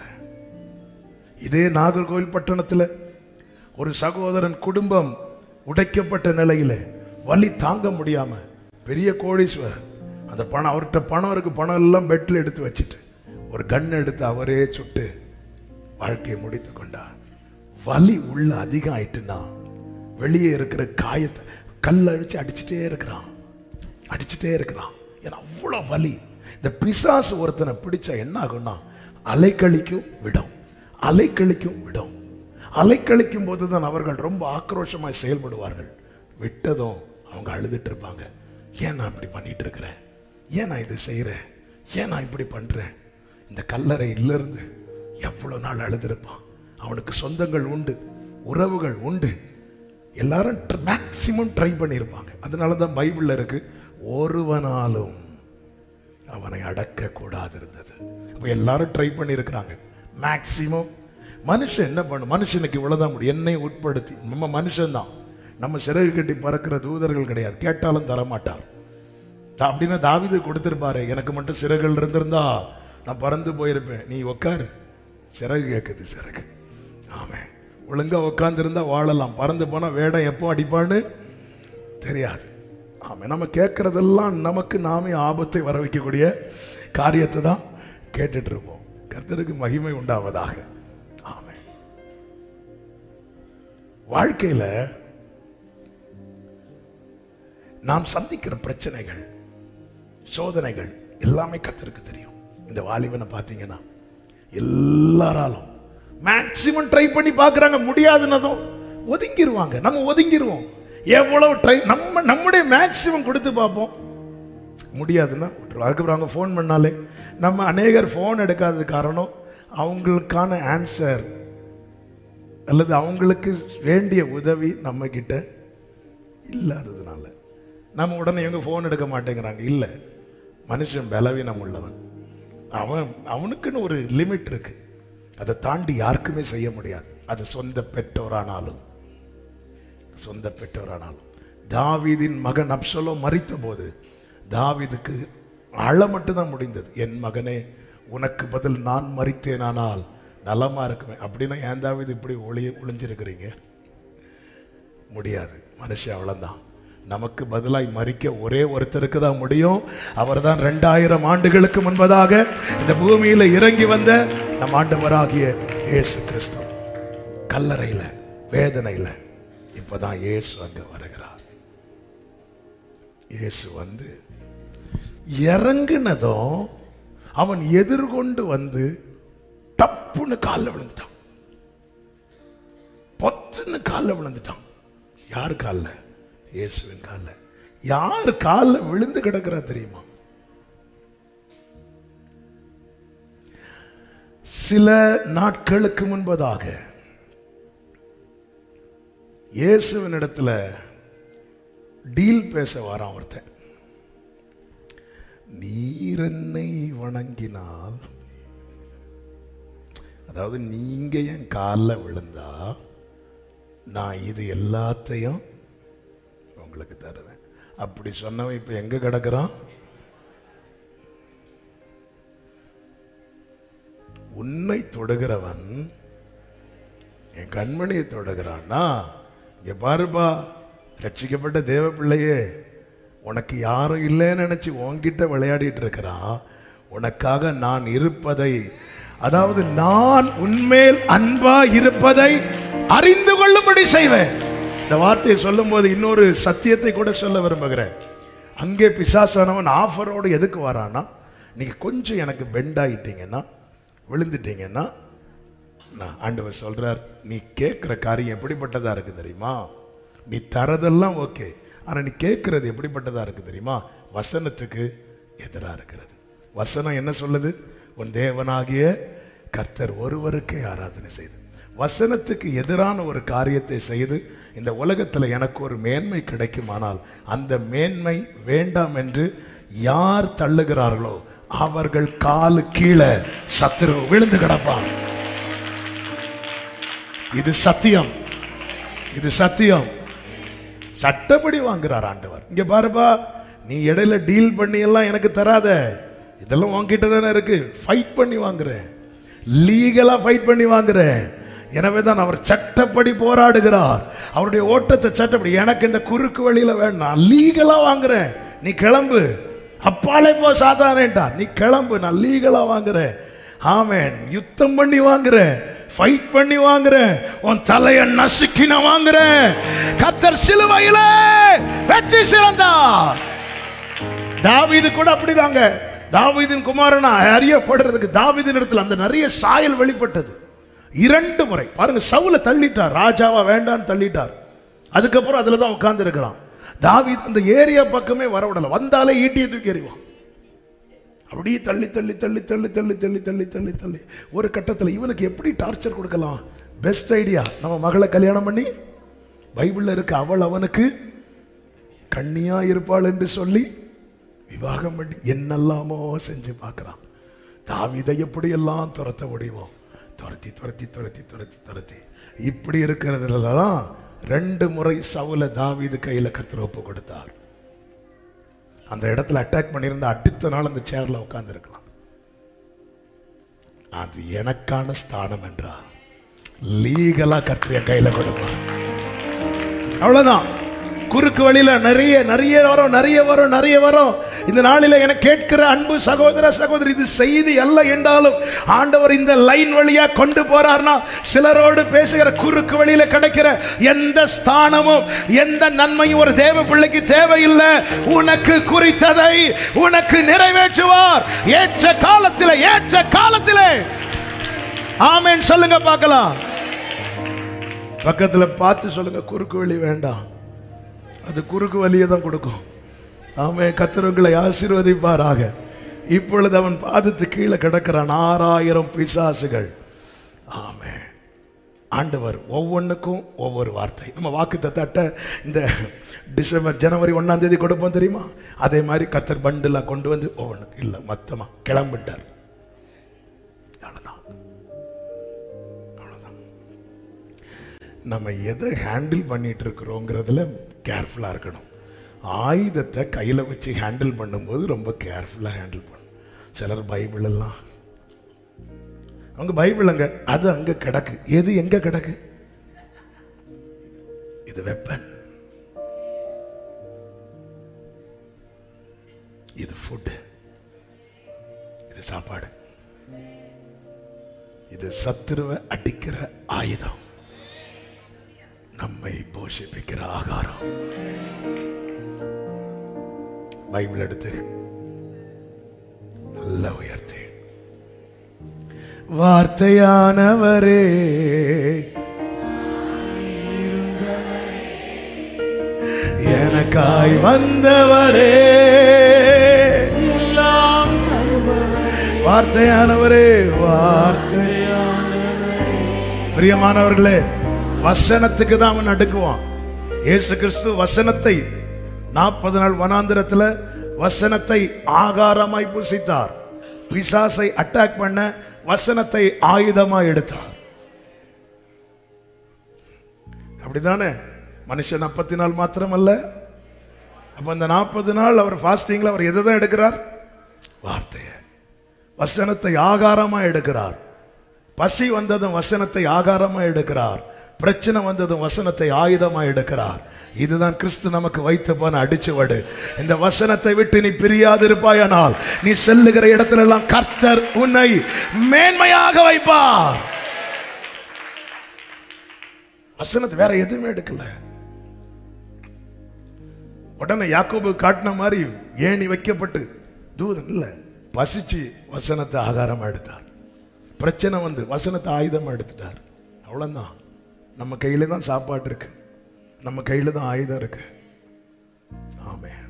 இதே நாகர்கோவில் பட்டணத்தில் ஒரு சகோதரன் குடும்பம் உடைக்கப்பட்ட நிலையில வலி தாங்க முடியாம பெரிய கோடீஸ்வரன், அந்த பணம் அவர்கிட்ட பணம் இருக்கு, பணம் எல்லாம் பெட்ல எடுத்து வச்சுட்டு ஒரு கன் எடுத்து அவரே சுட்டு வாழ்க்கையை முடித்து கொண்டார். வலி உள்ள அதிகம் ஆயிட்டுன்னா வெளியே இருக்கிற காயத்தை கல் அடிச்சு அடிச்சுட்டே இருக்கிறான் அடிச்சுட்டே இருக்கிறான் ஏன்னா அவ்வளவு வலி. இந்த பிசாசு ஒருத்தனை பிடிச்சா என்ன ஆகும்னா அலைக்கழிக்கும் விடும், அலைக்கழிக்கும் விடும். அலைக்கழிக்கும் போதுதான் அவர்கள் ரொம்ப ஆக்ரோஷமாய் செயல்படுவார்கள். விட்டதும் அவங்க அழுதுட்டு இருப்பாங்க, ஏன் நான் இப்படி பண்ணிட்டு இருக்கிறேன், ஏன் நான் இதை செய்யறேன், ஏன் நான் இப்படி பண்றேன். இந்த கல்லறையில இருந்து எவ்வளவு நாள் அழுதுருப்பான். அவனுக்கு சொந்தங்கள் உண்டு, உறவுகள் உண்டு, எல்லாரும் மேக்சிமம் ட்ரை பண்ணியிருப்பாங்க. அதனாலதான் பைபிள்ல இருக்கு, ஒருவனாலும் அவனை அடக்க கூடாது இருந்தது. அப்ப எல்லாரும் ட்ரை பண்ணி இருக்கிறாங்க மேக்சிமம். மனுஷன் என்ன பண்ணும்? மனுஷனுக்கு இவ்வளவுதான் முடியும், என்னை உட்படுத்தி. நம்ம மனுஷன் தான், நம்ம சிறகு கட்டி பறக்கிற தூதர்கள் கிடையாது, கேட்டாலும் தரமாட்டார். அப்படின்னா தாவீது கொடுத்திருப்பாரு, எனக்கு மட்டும் சிறகுகள் இருந்திருந்தா நான் பறந்து போயிருப்பேன். நீ உட்காரு, சிறகு கேட்குது சிறகு. ஆமே, ஒழுங்கா உட்கார்ந்து இருந்தா வாழலாம், பறந்து போனா வேடம் எப்போ அடிப்பான்னு தெரியாது. ஆமே, நம்ம கேட்கறதெல்லாம் நமக்கு நாமே ஆபத்தை வர வைக்கக்கூடிய காரியத்தை தான் கேட்டுட்டு இருப்போம். கர்த்தருக்கு மகிமை உண்டாவதாக. ஆமே, வாழ்க்கையில நாம் சந்திக்கிற பிரச்சனைகள், சோதனைகள் எல்லாமே கர்த்தருக்கு தெரியும். இந்த வாலிபனை பார்த்தீங்கன்னா எல்லாராலும் மேக்சிமம் ட்ரை பண்ணி பார்க்குறாங்க, முடியாதுன்னதும் ஒதுங்கிடுவாங்க. நம்ம ஒதுங்கிடுவோம். எவ்வளவு ட்ரை நம்ம நம்முடைய மேக்சிமம் கொடுத்து பார்ப்போம், முடியாதுன்னா விட்டுருவோம். அதுக்கப்புறம் அவங்க ஃபோன் பண்ணாலே நம்ம அநேகர் ஃபோன் எடுக்காதது காரணம் அவங்களுக்கான ஆன்சர் அல்லது அவங்களுக்கு வேண்டிய உதவி நம்ம கிட்ட இல்லாததுனால நம்ம உடனே இவங்க ஃபோன் எடுக்க மாட்டேங்கிறாங்க. இல்லை, மனுஷன் பலவீனம் உள்ளவன். அவன் அவனுக்குன்னு ஒரு லிமிட் இருக்கு, அதை தாண்டி யாருக்குமே செய்ய முடியாது. அது சொந்த பெற்றோரானாலும் சொந்த பெற்றோரானாலும் தாவீதின் மகன் அப்சலோம் மரித்த போது தாவீதுக்கு அழ மட்டும்தான் முடிந்தது. என் மகனே, உனக்கு பதில் நான் மரித்தேனானால் நலமா இருக்குமே. அப்படின்னா ஏன் தாவீது இப்படி ஒளி ஒளிஞ்சிருக்கிறீங்க? முடியாது. மனுஷன் அவ்வளவுதான். நமக்கு பதிலாய் மரிக்க ஒரே ஒருத்தருக்கு தான் முடியும். அவர் தான் ரெண்டாயிரம் ஆண்டுகளுக்கு முன்பதாக இந்த பூமியில இறங்கி வந்த நம் ஆண்டவராகிய இயேசு கிறிஸ்து. கல்லறையில வேதனையில இப்பதான் இயேசு அங்க வருகிறார். இயேசு வந்து இறங்குனதும் அவன் எதிர்கொண்டு வந்து டப்புன்னு காலில் விழுந்துட்டான், பொத்துன்னு காலில் விழுந்துட்டான். யார் காலில்? இயேசுவின் காலில். யார் காலில் விழுந்து கிடக்கிறா தெரியுமா? சில நாட்களுக்கு முன்பதாக இயேசுவின் இடத்துல டீல் பேச வரான் ஒருத்தன். நீர் என்னை வணங்கினால், அதாவது நீங்க என் காலில் விழுந்தா நான் இது எல்லாத்தையும் உங்களுக்கு தருவேன். அப்படி சொன்னவன் இப்ப எங்க கிடக்குறான்? உன்னை தொடுகிறவன் என் கண்மணியை தொடுகிறான்னா, இங்க பாருப்பா, ரட்சிக்கப்பட்ட தேவ பிள்ளையே, உனக்கு யாரும் இல்லைன்னு நினைச்சு உன்கிட்ட விளையாடிட்டு இருக்கிறான். உனக்காக நான் இருப்பதை, அதாவது நான் உன்மேல் அன்பா இருப்பதை அறிந்து கொள்ளும்படி செய்வேன். இந்த வார்த்தையை சொல்லும் போது இன்னொரு சத்தியத்தை கூட சொல்ல விரும்புகிறேன். அங்கே பிசாசானவன் ஆஃபரோடு எதுக்கு வரானா, நீங்க கொஞ்சம் எனக்கு பெண்ட் ஆயிட்டீங்கன்னா, விழுந்துட்டீங்கன்னா, நான் ஆண்டவர் சொல்றார், நீ கேட்கிற காரியம் எப்படிப்பட்டதா இருக்கு தெரியுமா? நீ தரதெல்லாம் ஓகே, ஆனா நீ கேட்கறது எப்படிப்பட்டதா இருக்கு தெரியுமா? வசனத்துக்கு எதிரா இருக்கிறது. வசனம் என்ன சொல்லுது? உன் தேவனாகிய கர்த்தர் ஒருவருக்கே ஆராதனை செய்து. வசனத்துக்கு எதிரான ஒரு காரியத்தை செய்து இந்த உலகத்தில் எனக்கு ஒரு மேன்மை கிடைக்குமானால் அந்த மேன்மை வேண்டாம் என்று யார் தள்ளுகிறார்களோ அவர்கள் காலு கீழே சத்துரு விழுந்து கிடப்பான். இது சத்தியம், இது சத்தியம். சட்டப்படி வாங்குறார் ஆண்டவர். இங்க பாருப்பா, நீ இடையில டீல் பண்ணி எல்லாம் எனக்கு தராத, இதெல்லாம் உன்கிட்ட தானே இருக்கு. ஃபைட் பண்ணி வாங்குறேன், லீகலா ஃபைட் பண்ணி வாங்குறேன். எனவே தான் அவர் சட்டப்படி போராடுகிறார். அவருடைய ஓட்டத்தை சட்டப்படி. எனக்கு இந்த குறுக்கு வழியில வேண்டாம், லீகலா வாங்குறேன். நீ கிளம்பு, அப்பாலே போ சாதாரண, நீ கிளம்பு, நான் லீகலா வாங்குறேன். ஆமென். யுத்தம் பண்ணி வாங்குறேன், ஃபைட் பண்ணி வாங்குறேன், உன் தலையை நசுக்கி நான் வாங்குறேன். கர்த்தர் சிலுவையில வெற்றி சிறந்தார். தாவீது கூட அப்படிதாங்க. தாவீதின் குமாரனா அறியப்படுறதுக்கு தாவீதின் இடத்துல அந்த நிறைய சாயல் வெளிப்பட்டது. இரண்டு முறை பாருங்க, சவுல தள்ளிட்டார், ராஜாவா வேண்டான்னு தள்ளிட்டார். அதுக்கப்புறம் அதுல தான் உட்கார்ந்து இருக்கிறான். தாவீது அந்த ஏரியா பக்கமே வரவிடல, வந்தாலே ஈட்டியை தூக்கி எறிவான். அப்படியே தள்ளி தள்ளி தள்ளி தள்ளி தள்ளி தள்ளி தள்ளி தள்ளி தள்ளி ஒரு கட்டத்தில் இவனுக்கு எப்படி டார்ச்சர் கொடுக்கலாம்? பெஸ்ட் ஐடியா, நம்ம மகளை கல்யாணம் பண்ணி, பைபிள்ல இருக்கு, அவள் அவனுக்கு கண்ணியா இருப்பாள் என்று சொல்லி விவாகம் பண்ணி என்னெல்லாமோ செஞ்சு பார்க்கிறான். தாவீதை எப்படி எல்லாம் துரத்த முடியுமோ துரத்தி துரத்தி துரத்தி துரத்தி துரத்தி இப்படி இருக்கிறதுல தான் ரெண்டு முறை சவுல தாவீது கையில கர்த்தர் ஒப்பு கொடுத்தார். அந்த இடத்துல அட்டாக் பண்ணியிருந்த அடுத்த நாள் அந்த சேர்ல உட்கார்ந்து இருக்கலாம். அது எனக்கான ஸ்தானம் என்றா லீகலா கர்த்தர் என் கையில கொடுப்பார். அவ்வளவுதான். குறுக்கு வழியில நிறைய நிறைய வரும் நிறைய வரும் நிறைய வரும். இந்த நாளில என கேட்கிற அன்பு சகோதர சகோதரி, இது செய்தி அல்ல என்றாலும் ஆண்டவர் இந்த லைன் வழியா கொண்டு போறார்னா, சிலரோடு பேசுகிற குறுக்கு வழியில கிடைக்கிற எந்த ஸ்தானமும் எந்த நன்மையும் ஒரு தேவ பிள்ளைக்கு தேவையில்லை. உனக்கு குறித்ததை உனக்கு நிறைவேற்றுவார் ஏற்ற காலத்திலே. ஏற்ற காலத்திலே ஆமென் சொல்லுங்க பார்க்கலாம். பக்கத்துல பார்த்து சொல்லுங்க, குறுக்கு வழி வேண்டாம், அது குறுக்கு வழியை தான் கொடுக்கும். ஆமென். கர்த்தர் உங்களை ஆசீர்வதிப்பாராக. இப்பொழுது அவன் பாதத்து கீழே கிடக்கிறான் ஆறாயிரம் பிசாசுகள். ஆமென். ஆண்டவர் ஒவ்வொன்றுக்கும் ஒவ்வொரு வார்த்தை. நம்ம வாக்குத்தத்தத்தை இந்த டிசம்பர் ஜனவரி ஒன்னாம் தேதி கொடுப்போம் தெரியுமா? அதே மாதிரி கர்த்தர் பண்டெல்லாம் கொண்டு வந்து ஒவ்வொன்று இல்லை மொத்தமா கிளம்பிட்டார். அவ்வளோதான் அவ்வளோதான். நம்ம எதை ஹேண்டில் பண்ணிட்டு இருக்கிறோங்கிறதுல கேர்ஃபுல்லாக இருக்கணும். ஆயுதத்தை கையில் வச்சு ஹேண்டில் பண்ணும்போது ரொம்ப கேர்ஃபுல்லாக ஹேண்டில் பண்ணணும். சிலர் பைபிள் எல்லாம் அவங்க பைபிள் அங்க, அது அங்க கிடக்கு. எது எங்க கிடக்கு? இது வெப்பன், இது ஃபுட், இது சாப்பாடு, இது சத்துருவை அடிக்கிற ஆயுதம், நம்மை போஷிப்பிக்கிற ஆகாரம். பைபிள் எடுத்து நல்ல உயர்த்தி, வார்த்தையானவரே எனக்காய் வந்தவரே, வார்த்தையானவரே வார்த்தையானவரே. பிரியமானவர்களே, வசனத்துக்கு தான் அவன் அடுக்குவான். இயேசு கிறிஸ்து வசனத்தை நாற்பது நாள் வனாந்திரத்தில் வசனத்தை ஆகாரமாய் புசித்தார். பிசாசை அட்டாக் பண்ண வசனத்தை ஆயுதமா எடுத்தார். அப்படிதானே? மனுஷன் நாற்பத்தி நாள் மாத்திரமல்ல. அப்ப அந்த நாற்பது நாள் அவர் ஃபாஸ்டிங்ல அவர் எதை தான் எடுக்கிறார்? வார்த்தையை, வசனத்தை ஆகாரமா எடுக்கிறார். பசி வந்ததும் வசனத்தை ஆகாரமா எடுக்கிறார். பிரச்சனை வந்ததும் வசனத்தை ஆயுதமா எடுக்கிறார். இதுதான் கிறிஸ்து நமக்கு வைத்து போன அடிச்சுவடு. இந்த வசனத்தை விட்டு நீ பிரியாதிருப்பாயானால் நீ செல்லுகிற இடத்துல எல்லாம் கர்த்தர் உன்னை மேன்மையாக வைப்பார். வசனத்தை வேற எதுவுமே எடுக்கல. உடனே யாக்கோபு காட்டின மாதிரி ஏணி வைக்கப்பட்டு தூதன் இல்ல, பசிச்சு வசனத்தை ஆகாரமா எடுத்தார். பிரச்சனை வந்து வசனத்தை ஆயுதமா எடுத்துட்டார். அவ்வளவுதான். நம்ம கையில தான் சாப்பாடு இருக்கு, நம்ம கையில தான் ஆயுதம் இருக்கு. ஆமென்.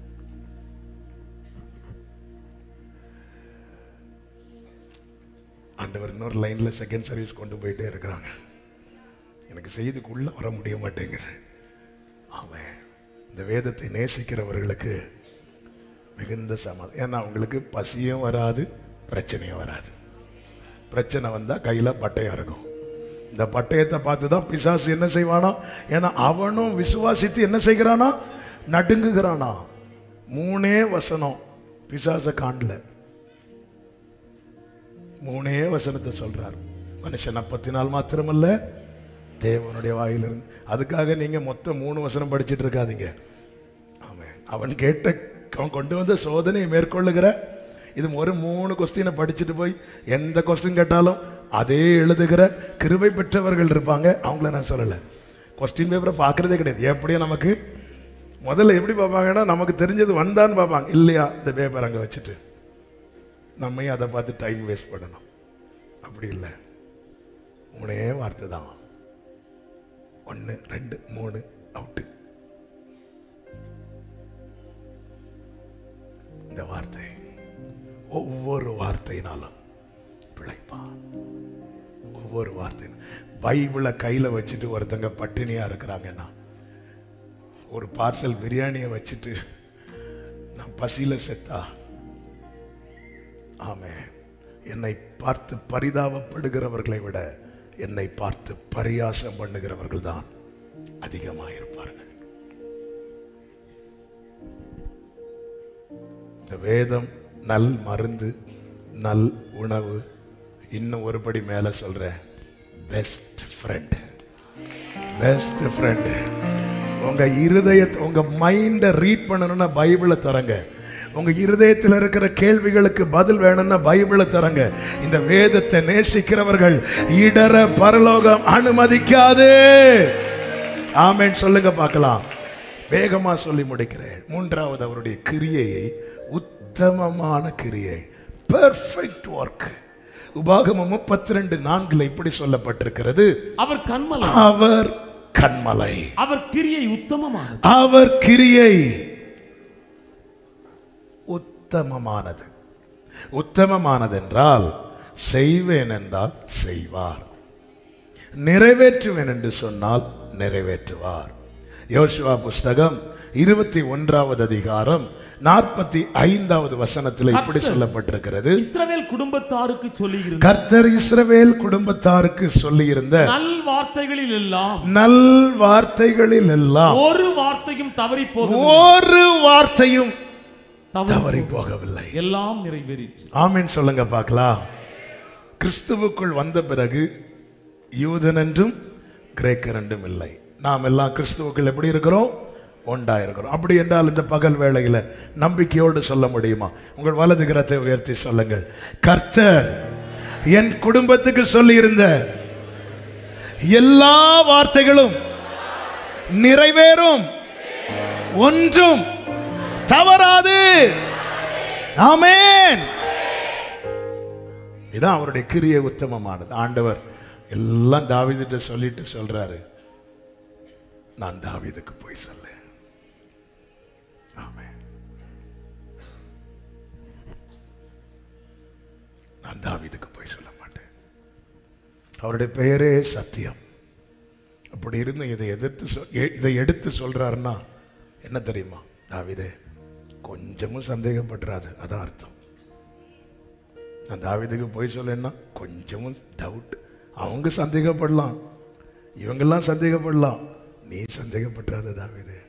ஆண்டவர் இன்னொரு லைன்ல செகண்ட் சர்வீஸ் கொண்டு போயிட்டே இருக்கிறாங்க. எனக்கு செய்திக்குள்ள வர முடிய மாட்டேங்குது. ஆமென். இந்த வேதத்தை நேசிக்கிறவர்களுக்கு மிகுந்த சமாதானம். ஏன்னா அவங்களுக்கு பசியும் வராது, பிரச்சனையும் வராது. பிரச்சனை வந்தா கையில பட்டயம் இருக்கும். இந்த பட்டயத்தை பார்த்து தான் பிசாசு என்ன செய்வானா? ஏன்னா அவனும் விசுவாசித்து என்ன செய்கிறானா? நடுங்குகிறானா. மூணே வசனம் பிசாச காணல, மூணே வசனத்தை சொல்றார். மனுஷன் அப்பத்தி நாள் மாத்திரமல்ல தேவனுடைய வாயிலிருந்து. அதுக்காக நீங்க மொத்தம் மூணு வசனம் படிச்சுட்டு இருக்காதீங்க. ஆமாம். அவன் கேட்ட அவன் கொண்டு வந்த சோதனையை மேற்கொள்ளுகிற இது ஒரு மூணு கொஸ்டினை படிச்சுட்டு போய் எந்த கொஸ்டின் கேட்டாலும் அதே எழுதுகிற கிருபை பெற்றவர்கள் இருப்பாங்க. அவங்கள நான் சொல்லலை. கொஸ்டின் பேப்பரை பார்க்கறதே கிடையாது. எப்படியும் நமக்கு முதல்ல எப்படி பார்ப்பாங்கன்னா, நமக்கு தெரிஞ்சது வந்தான்னு பார்ப்பாங்க. இல்லையா இந்த பேப்பர் அங்கே வச்சுட்டு நம்மையும் அதை பார்த்து டைம் வேஸ்ட் பண்ணணும். அப்படி இல்லை. மூணே வார்த்தை தான். ஒன்று ரெண்டு மூணு அவுட்டு. இந்த வார்த்தை ஒவ்வொரு வார்த்தையினாலும் பிழைப்பான். ஒவ்வொரு வார்த்தை. பைபிளை கையில் வச்சுட்டு ஒருத்தங்க பட்டினியா இருக்கிறாங்கன்னா, ஒரு பார்சல் பிரியாணியை வச்சுட்டு நான் பசியில செத்தா, ஆமே, என்னை பார்த்து பரிதாபப்படுகிறவர்களை விட என்னை பார்த்து பரியாசம் பண்ணுகிறவர்கள் தான் அதிகமாக இருப்பார்கள். இந்த வேதம் நல் மருந்து, நல் உணவு. இன்னும் ஒருபடி மேல சொல்றேன், பெஸ்ட் ஃப்ரெண்ட். Best friend. உங்க இருதயத்தை, உங்க மைண்டை ரீட் பண்ணணும்னா பைபிளை தரங்க. உங்க இருதயத்தில் இருக்கிற கேள்விகளுக்கு பதில் வேணும்னா பைபிளை தரங்க. இந்த வேதத்தை நேசிக்கிறவர்கள் இடர பரலோகம் அனுமதிக்காது. ஆமென் சொல்லுங்க பார்க்கலாம். வேகமா சொல்லி முடிக்கிறேன். மூன்றாவது, அவருடைய கிரியையை, உத்தமமான கிரியை, பெர்ஃபெக்ட் ஒர்க். உபாகமம் முப்பத்தி ரெண்டு நான்குல இப்படி சொல்லப்பட்டிருக்கிறது, அவர் கண்மலை, அவர் கண்மலை, அவர் கிரியை உத்தமமானது, அவர் கிரியை உத்தமமானது. உத்தமமானது என்றால் செய்வேன் என்றால் செய்வார், நிறைவேற்றுவேன் என்று சொன்னால் நிறைவேற்றுவார். யோசுவா புஸ்தகம் இருபத்தி ஒன்றாவது அதிகாரம் நாற்பத்தி ஐந்தாவது வசனத்தில் இப்படி சொல்லப்பட்டிருக்கிறது, இஸ்ரவேல் குடும்பத்தாருக்கு சொல்லுகிறது, கர்த்தர் இஸ்ரவேல் குடும்பத்தாருக்கு சொல்லியிருந்த நல் வார்த்தைகளில் எல்லாம் நல் வார்த்தைகளில் எல்லாம் ஒரு வார்த்தையும் தவறி போக ஒரு வார்த்தையும் தவறி போகவில்லை, எல்லாம் நிறைவேறிற்று. ஆமென் சொல்லுங்க பார்க்கலாம். கிறிஸ்துவுக்குள் வந்த பிறகு யூதன் என்றும் கிரேக்கர் என்றும் இல்லை. நாம் எல்லாம் கிறிஸ்துவுக்குள் எப்படி இருக்கிறோம்? ஒன்றாயிருக்கிறோம். அப்படி என்றால் இந்த பகல் வேளையில் நம்பிக்கையோடு சொல்ல முடியுமா? உங்கள் வலது கரத்தை உயர்த்தி சொல்லுங்கள், கர்த்தர் என் குடும்பத்துக்கு சொல்லியிருந்த எல்லா வார்த்தைகளும் நிறைவேறும், ஒன்றும் தவறாது. ஆமென். இதான் அவருடைய கிரியை உத்தமமானது. ஆண்டவர் எல்லாம் தாவீதுட்ட சொல்லிட்டு சொல்றாரு, நான் தாவீதுக்கு போய் சொல்ல. ஆமென். நான் தாவீதுக்கு போய் சொல்ல மாட்டேன். அவருடைய பெயரே சத்தியம். அப்படி இருந்து இதை எதிர்த்து இதை எடுத்து சொல்றாருன்னா என்ன தெரியுமா? தாவீதே, கொஞ்சமும் சந்தேகப்படுறாது, அதான் அர்த்தம். நான் தாவீதுக்கு போய் சொல்லேன்னா கொஞ்சமும் டவுட். அவங்க சந்தேகப்படலாம், இவங்கெல்லாம் சந்தேகப்படலாம், நீ சந்தேகப்படுறாத தாவீதே.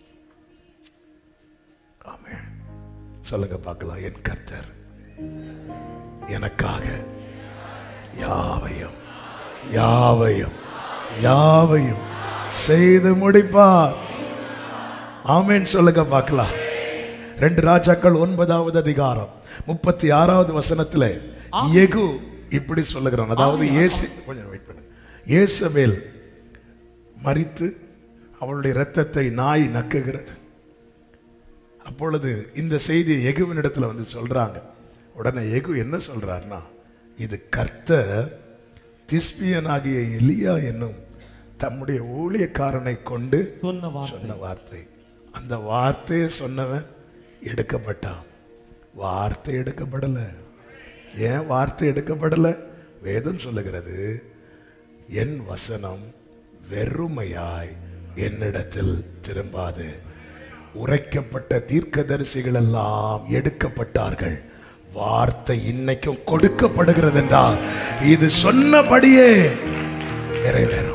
ஆமென். சொல்லுங்க பார்க்கலாம், என் கர்த்தர் எனக்காக யாவையும் யாவையும் யாவையும் செய்து முடிப்பார். ஆமென் சொல்லுங்க பார்க்கலாம். ரெண்டு ராஜாக்கள் ஒன்பதாவது அதிகாரம் முப்பத்தி ஆறாவது வசனத்துல யெகூ இப்படி சொல்லுகிறான். அதாவது இயேசு கொஞ்சம் வெயிட் பண்ணுங்க. யேசபேல் மரித்து அவளுடைய இரத்தத்தை நாய் நக்குகிறது. அப்பொழுது இந்த செய்தி யெகூவின் இடத்துல வந்து சொல்றாங்க. உடனே யெகூ என்ன சொல்றாருன்னா, இது கர்த்தர் திஸ்பியனாகிய எலியா என்னும் தம்முடைய ஊழியக்காரனை கொண்டு சொன்ன வார்த்தை. அந்த வார்த்தையை சொன்னவன் எடுக்கப்பட்டான், வார்த்தை எடுக்கப்படல. ஏன் வார்த்தை எடுக்கப்படல? வேதம் சொல்லுகிறது, என் வசனம் வெறுமையாய் என்னிடத்தில் திரும்பாது. உரைக்கப்பட்ட தீர்க்கதரிசிகள் எல்லாம் எடுக்கப்பட்டார்கள், வார்த்தை இன்னைக்கும் கொடுக்கப்படுகிறது என்றால் இது சொன்னபடியே நிறைவேறும்.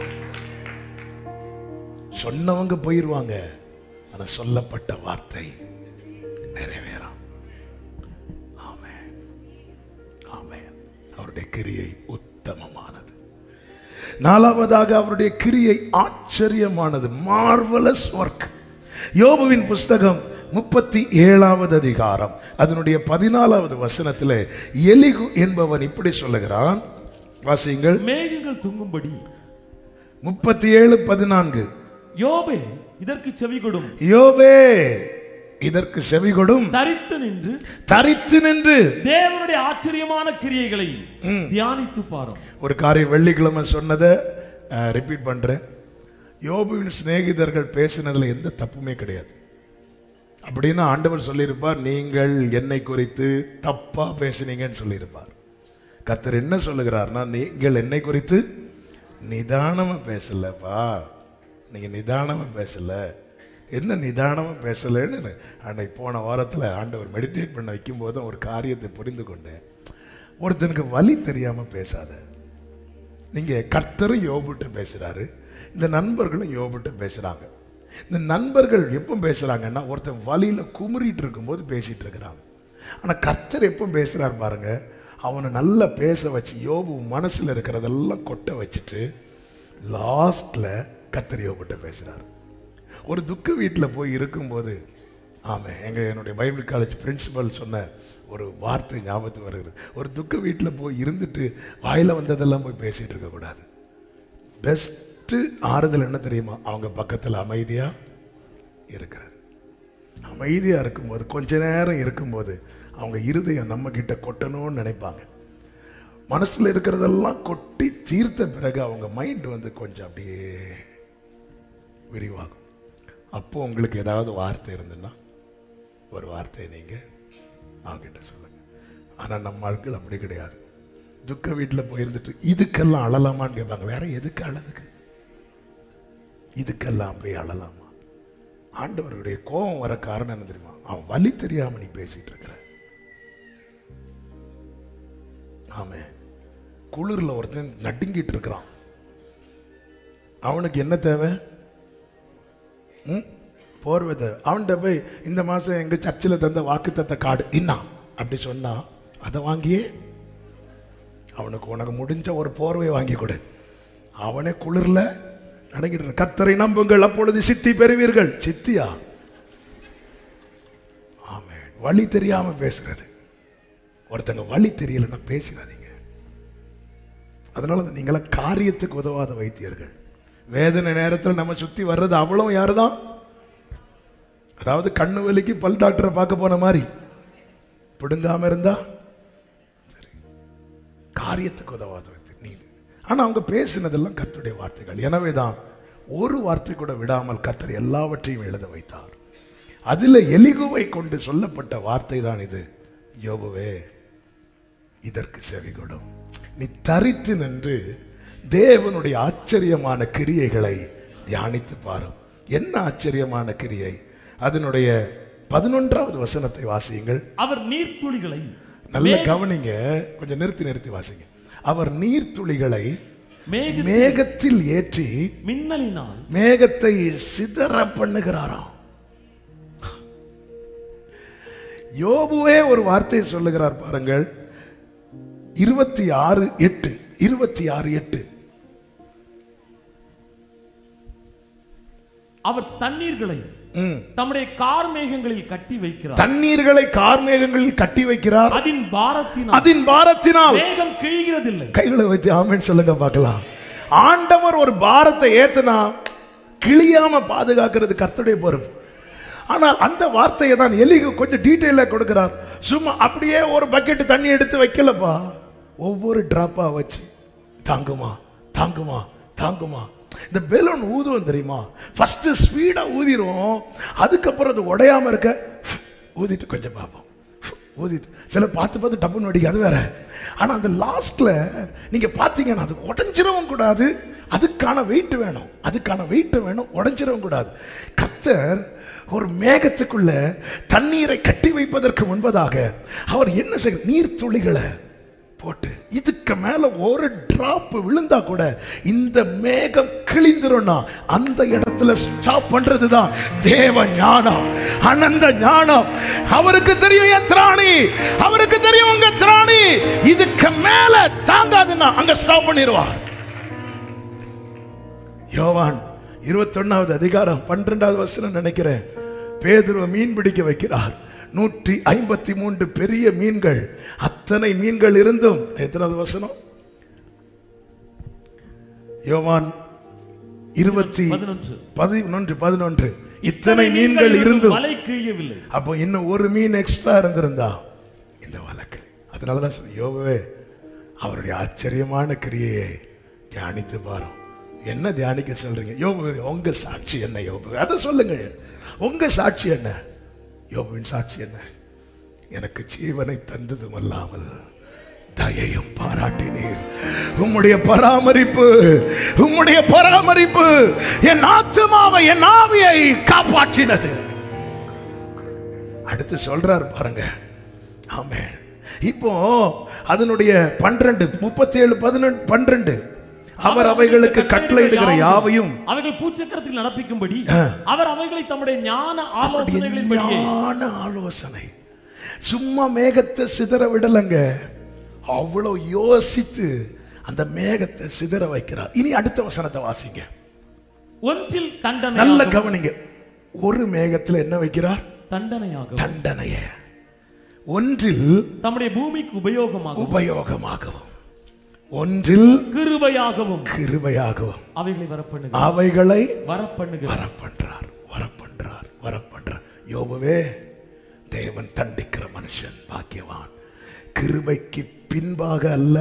சொன்னவங்க போயிருவாங்க, ஆனா சொல்லப்பட்ட வார்த்தை நிறைவேறும். ஆமென். ஆமென். அவருடைய கிரியை உத்தமமானது. நாலாவதாக அவருடைய கிரியை ஆச்சரியமானது, மார்வலஸ் ஒர்க். யோபுவின் புஸ்தகம் முப்பத்தி ஏழாவது அதிகாரம் அதனுடைய பதினாலாவது வசனத்திலே எலிகு என்பவன் இப்படி சொல்லுகிறான், வாசியுங்கள். மேகங்கள் தூங்கும்படி. முப்பத்தி ஏழு பதினான்கு. யோபே இதற்கு செவிகொடும், யோபே இதற்கு செவிகொடும், தரித்து நின்று தரித்து நின்று தேவனுடைய ஆச்சரியமான கிரியைகளை தியானித்து பாரும். ஒரு காரியம் வெள்ளிக்கிழமை சொன்னதை ரிப்பீட் பண்றேன். யோபுவின் சிநேகிதர்கள் பேசினதுல எந்த தப்புமே கிடையாது. அப்படின்னு ஆண்டவர் சொல்லியிருப்பார், நீங்கள் என்னை குறித்து தப்பா பேசினீங்கன்னு சொல்லியிருப்பார். கர்த்தர் என்ன சொல்லுகிறார்னா, நீங்கள் என்னை குறித்து நிதானமா பேசலப்பா, நீங்க நிதானமா பேசல. என்ன நிதானமா பேசலன்னு அன்னைக்கு போன வாரத்தில் ஆண்டவர் மெடிடேட் பண்ண வைக்கும் போது ஒரு காரியத்தை புரிந்து கொண்டேன். ஒருத்தனுக்கு வழி தெரியாம பேசாத. நீங்க கர்த்தரும் யோபுட்டு பேசுறாரு, இந்த நண்பர்களும் யோபுட்டு பேசுறாங்க. இந்த நண்பர்கள் எப்போ பேசுறாங்கன்னா, ஒருத்தன் வழியில குமுறிட்டு இருக்கும்போது பேசிட்டு இருக்கிறாங்க. ஆனா கர்த்தர் எப்போ பேசுறாரு பாருங்க, அவனை நல்லா பேச வச்சு யோபு மனசுல இருக்கிறதெல்லாம் கொட்ட வச்சுட்டு லாஸ்ட்ல கர்த்தர் யோபுட்ட பேசுறாரு. ஒரு துக்க வீட்டில் போய் இருக்கும்போது, ஆமாம், எங்கள் என்னுடைய பைபிள் காலேஜ் பிரின்சிபல் சொன்ன ஒரு வார்த்தை ஞாபகத்துக்கு வருகிறது. ஒரு துக்க வீட்டில் போய் இருந்துட்டு வாயில் வந்ததெல்லாம் போய் பேசிகிட்டு இருக்கக்கூடாது. பெஸ்ட்டு ஆறுதல் என்ன தெரியுமா? அவங்க பக்கத்தில் அமைதியாக இருக்கிறது. அமைதியாக இருக்கும்போது, கொஞ்ச நேரம் இருக்கும்போது அவங்க இருதயம் நம்ம கிட்ட கொட்டணும்னு நினைப்பாங்க. மனசுல இருக்கிறதெல்லாம் கொட்டி தீர்த்த பிறகு அவங்க மைண்ட் வந்து கொஞ்சம் அப்படியே விரிவாகும். அப்போ உங்களுக்கு ஏதாவது வார்த்தை இருந்துன்னா ஒரு வார்த்தையை நீங்க அவங்கிட்ட சொல்லுங்க. ஆனா நம்ம ஆட்கள் அப்படி கிடையாது. துக்க வீட்டில் போயிருந்துட்டு இதுக்கெல்லாம் அழலாமான்னு கேட்பாங்க. வேற எதுக்கு அழதுக்கு? இதுக்கெல்லாம் போய் அழலாமா? ஆண்டவருடைய கோபம் வர காரணம் என்ன தெரியுமா? அவன் வலி தெரியாம நீ பேசிட்டு இருக்கிற. ஆமே, குளிர்ல ஒருத்தன் நடுங்கிட்டு இருக்கிறான். அவனுக்கு என்ன தேவை? போர்வை தேவை. அவன்கிட்ட போய் இந்த மாசம் எங்க சர்ச்சில் தந்த வாக்குத்தத்த கார்டு இன்னா அப்படி சொன்னா அதை வாங்கியே அவனுக்கு உனக்கு முடிஞ்ச ஒரு போர்வை வாங்கி கொடு. அவனே குளிர்ல நடுங்கிட்டு. கர்த்தரை நம்புங்கள் அப்பொழுது சித்தி பெறுவீர்கள். சித்தியா? ஆமே. வழி தெரியாம பேசுறது. ஒருத்தங்க வழி தெரியலன்னா பேசிடாதீங்க. அதனால நீங்கள காரியத்துக்கு உதவாத வைத்தியர்கள். வேதனை நேரத்தில் நம்ம சுத்தி வர்றது அவ்வளவு யாருதான்? அதாவது கண்ணு வலிக்கு பல் டாக்டரை பார்க்க போன மாதிரி பிடுங்காம இருந்தா சரி. காரியத்துக்கு உதவாத வைத்தியர் நீ. ஆனா அவங்க பேசினதெல்லாம் கர்த்தருடைய வார்த்தைகள். எனவேதான் ஒரு வார்த்தை கூட விடாமல் கர்த்தர் எல்லாவற்றையும் எழுத வைத்தார். அதுல எலிகுவை கொண்டு சொல்லப்பட்ட வார்த்தை தான் இது. யோபுவே, இதற்கு செவி கொடு. நீ தரித்து நின்று தேவனுடைய ஆச்சரியமான கிரியைகளை தியானித்து பாரு. என்ன ஆச்சரியமான கிரியை? அதனுடைய பதினொன்றாவது வசனத்தை வாசியுங்கள். அவர் நீர்த்துளிகளை, நல்ல கவனிங்க, கொஞ்சம் நிறுத்தி நிறுத்தி வாசிங்க. அவர் நீர்த்துளிகளை மேகத்தில் ஏற்றி மின்னலினால் மேகத்தை சிதற பண்ணுகிறாராம். யோபுவே ஒரு வார்த்தையை சொல்லுகிறார் பாருங்கள். இருபத்தி ஆறு எட்டு இருபத்தி ஆறு எட்டு அவர் தண்ணீர்களை தம்முடைய கார்மேகங்களில் கட்டி வைக்கிறார். தண்ணீர்களை கார்மேகங்களில் கட்டி வைக்கிறார். அதின் பாரத்தினால் அதின் பாரத்தினால் மேகம் கிழிகிறதில்லை. கைகளை வைத்து ஆமென் சொல்லுங்க பார்க்கலாம். ஆண்டவர் ஒரு பாரத்தை ஏத்துனா கிழியாம பாதுகாக்கிறது கர்த்தருடைய பொறுப்பு. ஆனால் அந்த வார்த்தையை தான் எலிகு கொஞ்சம் டீட்டெயிலாக கொடுக்கிறார். சும்மா அப்படியே ஒரு பக்கெட் தண்ணி எடுத்து வைக்கலப்பா. ஒவ்வொரு டிராப்பா வச்சு தாங்குமா தாங்குமா தாங்குமா. இந்த பெலூன் ஊதுவோம் தெரியுமா? ஃபர்ஸ்ட் ஸ்பீடா ஊதிரும். அதுக்கப்புறம் அது உடையாம இருக்க ஊதிட்டு கொஞ்சம் பார்ப்போம். ஊதிட்டு சில பார்த்து பார்த்து டப்புன்னு வெடிக்க, அது வேற. ஆனா அந்த லாஸ்ட்ல நீங்க பாத்தீங்கன்னா அது உடஞ்சிடவும் கூடாது. அதுக்கான வெயிட் வேணும், அதுக்கான வெயிட் வேணும், உடஞ்சிடவும் கூடாது. கர்த்தர் ஒரு மேகத்துக்குள்ள தண்ணீரை கட்டி வைப்பதற்கு முன்பதாக அவர் என்ன செய்ய, நீர் துளிகளை போட்டு இதுக்கு மேல ஒரு டிராப் விழுந்தா கூட இந்த மேகம் கிழிந்துரும்னா அந்த இடத்துல ஸ்டாப் பண்றதுதான் தேவ ஞானம், அனந்த ஞானம். அவருக்கு தெரியும் என் திராணி, அவருக்கு தெரியும் உங்க திராணி. இதுக்கு மேல தாங்காதுன்னா அங்க ஸ்டாப் பண்ணிடுவார். யோவான் இருபத்தி ஒன்னாவது அதிகாரம் பன்னிரெண்டாவது வசனம் நினைக்கிறேன். பேதுருவை மீன் பிடிக்க வைக்கிறார். நூற்றி ஐம்பத்தி மூன்று பெரிய மீன்கள், அத்தனை மீன்கள் இருந்தும் எத்தனாவது வசனம்? யோவான் இருபத்தி பதினொன்று பதினொன்று இத்தனை மீன்கள் இருந்தும் வலை கிழியவில்லை. அப்போ இன்னும் ஒரு மீன் எக்ஸ்ட்ரா இருந்திருந்தா இந்த வழக்கு. அதனாலதான் சொல்லி யோபுவே அவருடைய ஆச்சரியமான கிரியையை தியானித்து பாரு. என்ன தியானிக்க சொல்றீங்க? யோபு உங்க சாட்சி என்ன? யோபு அதை சொல்லுங்க. உங்க சாட்சி என்ன? யோபுவின் சாட்சி என்ன? எனக்கு ஜீவனை தந்ததும் அல்லாமல் தயையும் பாராட்டினீர். உம்முடைய பராமரிப்பு, உம்முடைய பராமரிப்பு என் ஆத்துமாவை, என் ஆவியை காப்பாற்றினது. அடுத்து சொல்றார் பாருங்க. ஆமென். இப்போ அதனுடைய பன்னிரண்டு முப்பத்தி ஏழு பதினொன்று பன்னிரண்டு அவர் அவைகளுக்கு கட்டளையிடுகிற யாவையும் அவைகள் பூச்சக்கரத்தில் நடப்பிக்கும்படி அவர் அவைகளை தம்முடைய ஞான ஆலோசனைகளின் ஞான ஆலோசனை. சும்மா மேகத்தை சிதற விடலங்க, அவ்வளவு யோசித்து அந்த மேகத்தை சிதற வைக்கிறார். இனி அடுத்த வசனத்தை வாசிங்க. ஒன்றில் தண்டனை, நல்ல கவனிங்க. ஒரு மேகத்தில் என்ன வைக்கிறார்? தண்டனையாக, தண்டனைய. ஒன்றில் தம்முடைய பூமிக்கு உபயோகமாக உபயோகமாகவும், ஒன்றில் கிருபையாகவும் கிருபையாகவும் அவைகளை வரப்பண்ணுகிறார், அவைகளை வரப்பண்ணுகிறார், வரப்பண்றார் வரப்பண்றார் வரப்பண்றார். யோபுவே, தேவன் தண்டிக்கிற மனுஷன் பாக்கியவான். கிருபைக்கு பின்பாக அல்ல,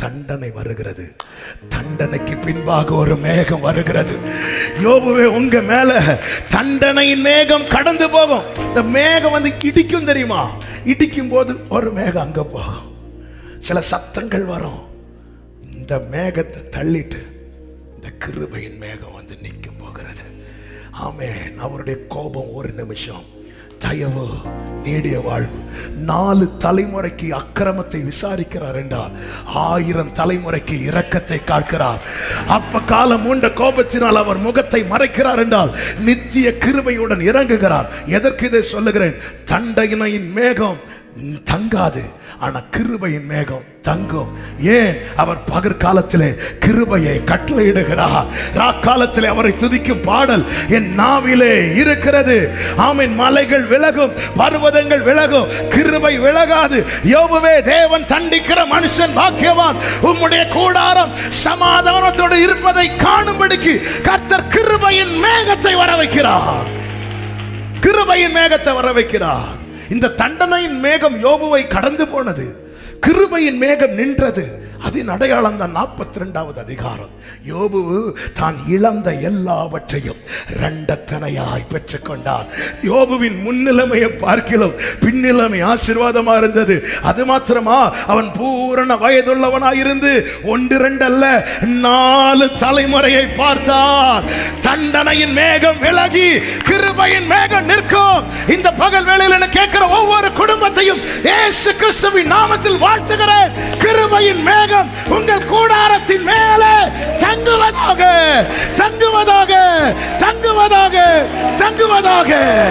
தண்டனை வருகிறது. தண்டனைக்கு பின்பாக ஒரு மேகம் வருகிறது. யோபுவே, உங்க மேல தண்டனையின் மேகம் கடந்து போகும். இந்த மேகம் வந்து இடிக்கும் தெரியுமா? இடிக்கும் போது ஒரு மேகம் அங்க போகும். சில சத்தங்கள் வரும். இந்த மேகத்தை தள்ளிட்டு இந்த கிருபையின் மேகம் வந்து நிற்க போகிறது. ஆமென். அவருடைய கோபம் ஒரு நிமிஷம், தயவு நீடிய வாழ்வு. நாலு தலைமுறைக்கு அக்கிரமத்தை விசாரிக்கிறார் என்றால் ஆயிரம் தலைமுறைக்கு இரக்கத்தை காக்கிறார். அப்ப காலம் மூண்ட கோபத்தினால் அவர் முகத்தை மறைக்கிறார் என்றால் நித்திய கிருபையுடன் இறங்குகிறார். எதற்கு இதை சொல்லுகிறேன்? தண்டனையின் மேகம் தங்காது, ஆனா கிருபையின் மேகம் தங்கும். ஏன்? அவர் பகற்காலத்திலே கிருபையை கட்டளையிடுகிறார். ராக்காலத்திலே அவரை துதிக்கும் பாடல் என் நாவிலே இருக்கிறது. ஆமென். மலைகள் விலகும், பர்வதங்கள் விலகும், கிருபை விலகாது. யோபுவே, தேவன் தண்டிக்கிற மனுஷன் பாக்கியவான். உம்முடைய கூடாரம் சமாதானத்தோடு இருப்பதை காணும்படிக்கு கர்த்தர் கிருபையின் மேகத்தை வர வைக்கிறார். கிருபையின் மேகத்தை வர வைக்கிறார். இந்த தண்டனையின் மேகம் யோபுவை கடந்து போனது, கிருபையின் மேகம் நின்றது. அதன் அடையாளம் தான் நாற்பத்தி ரெண்டாவது அதிகாரம். யோபு தான் இழந்த எல்லாவற்றையும் இரண்டத்தனையாய் பெற்றுக் கொண்டார். யோபுவின் முன்னிலைமையை பார்க்கிலும் பின்னிலைமை ஆசீர்வாதமா இருந்தது. அது மாத்திரமா, அவன் பூரண வயதுள்ளவனாய் இருந்து ஒன்று ரெண்டு அல்ல நாலு தலைமுறையை பார்த்தார். தண்டனையின் மேகம் விலகி கிருபையின் மேகம் நிற்கும். இந்த பகல் வேளையில் கேட்கிற ஒவ்வொரு குடும்பத்தையும் இயேசு கிறிஸ்துவின் நாமத்தில் வாழ்த்துகிறேன். கிருபையின் மேகம் உங்கள் கூடாரத்தின் மேலே தங்குவதாக, தங்குவதாக, தங்குவதாக, தங்குவதாக.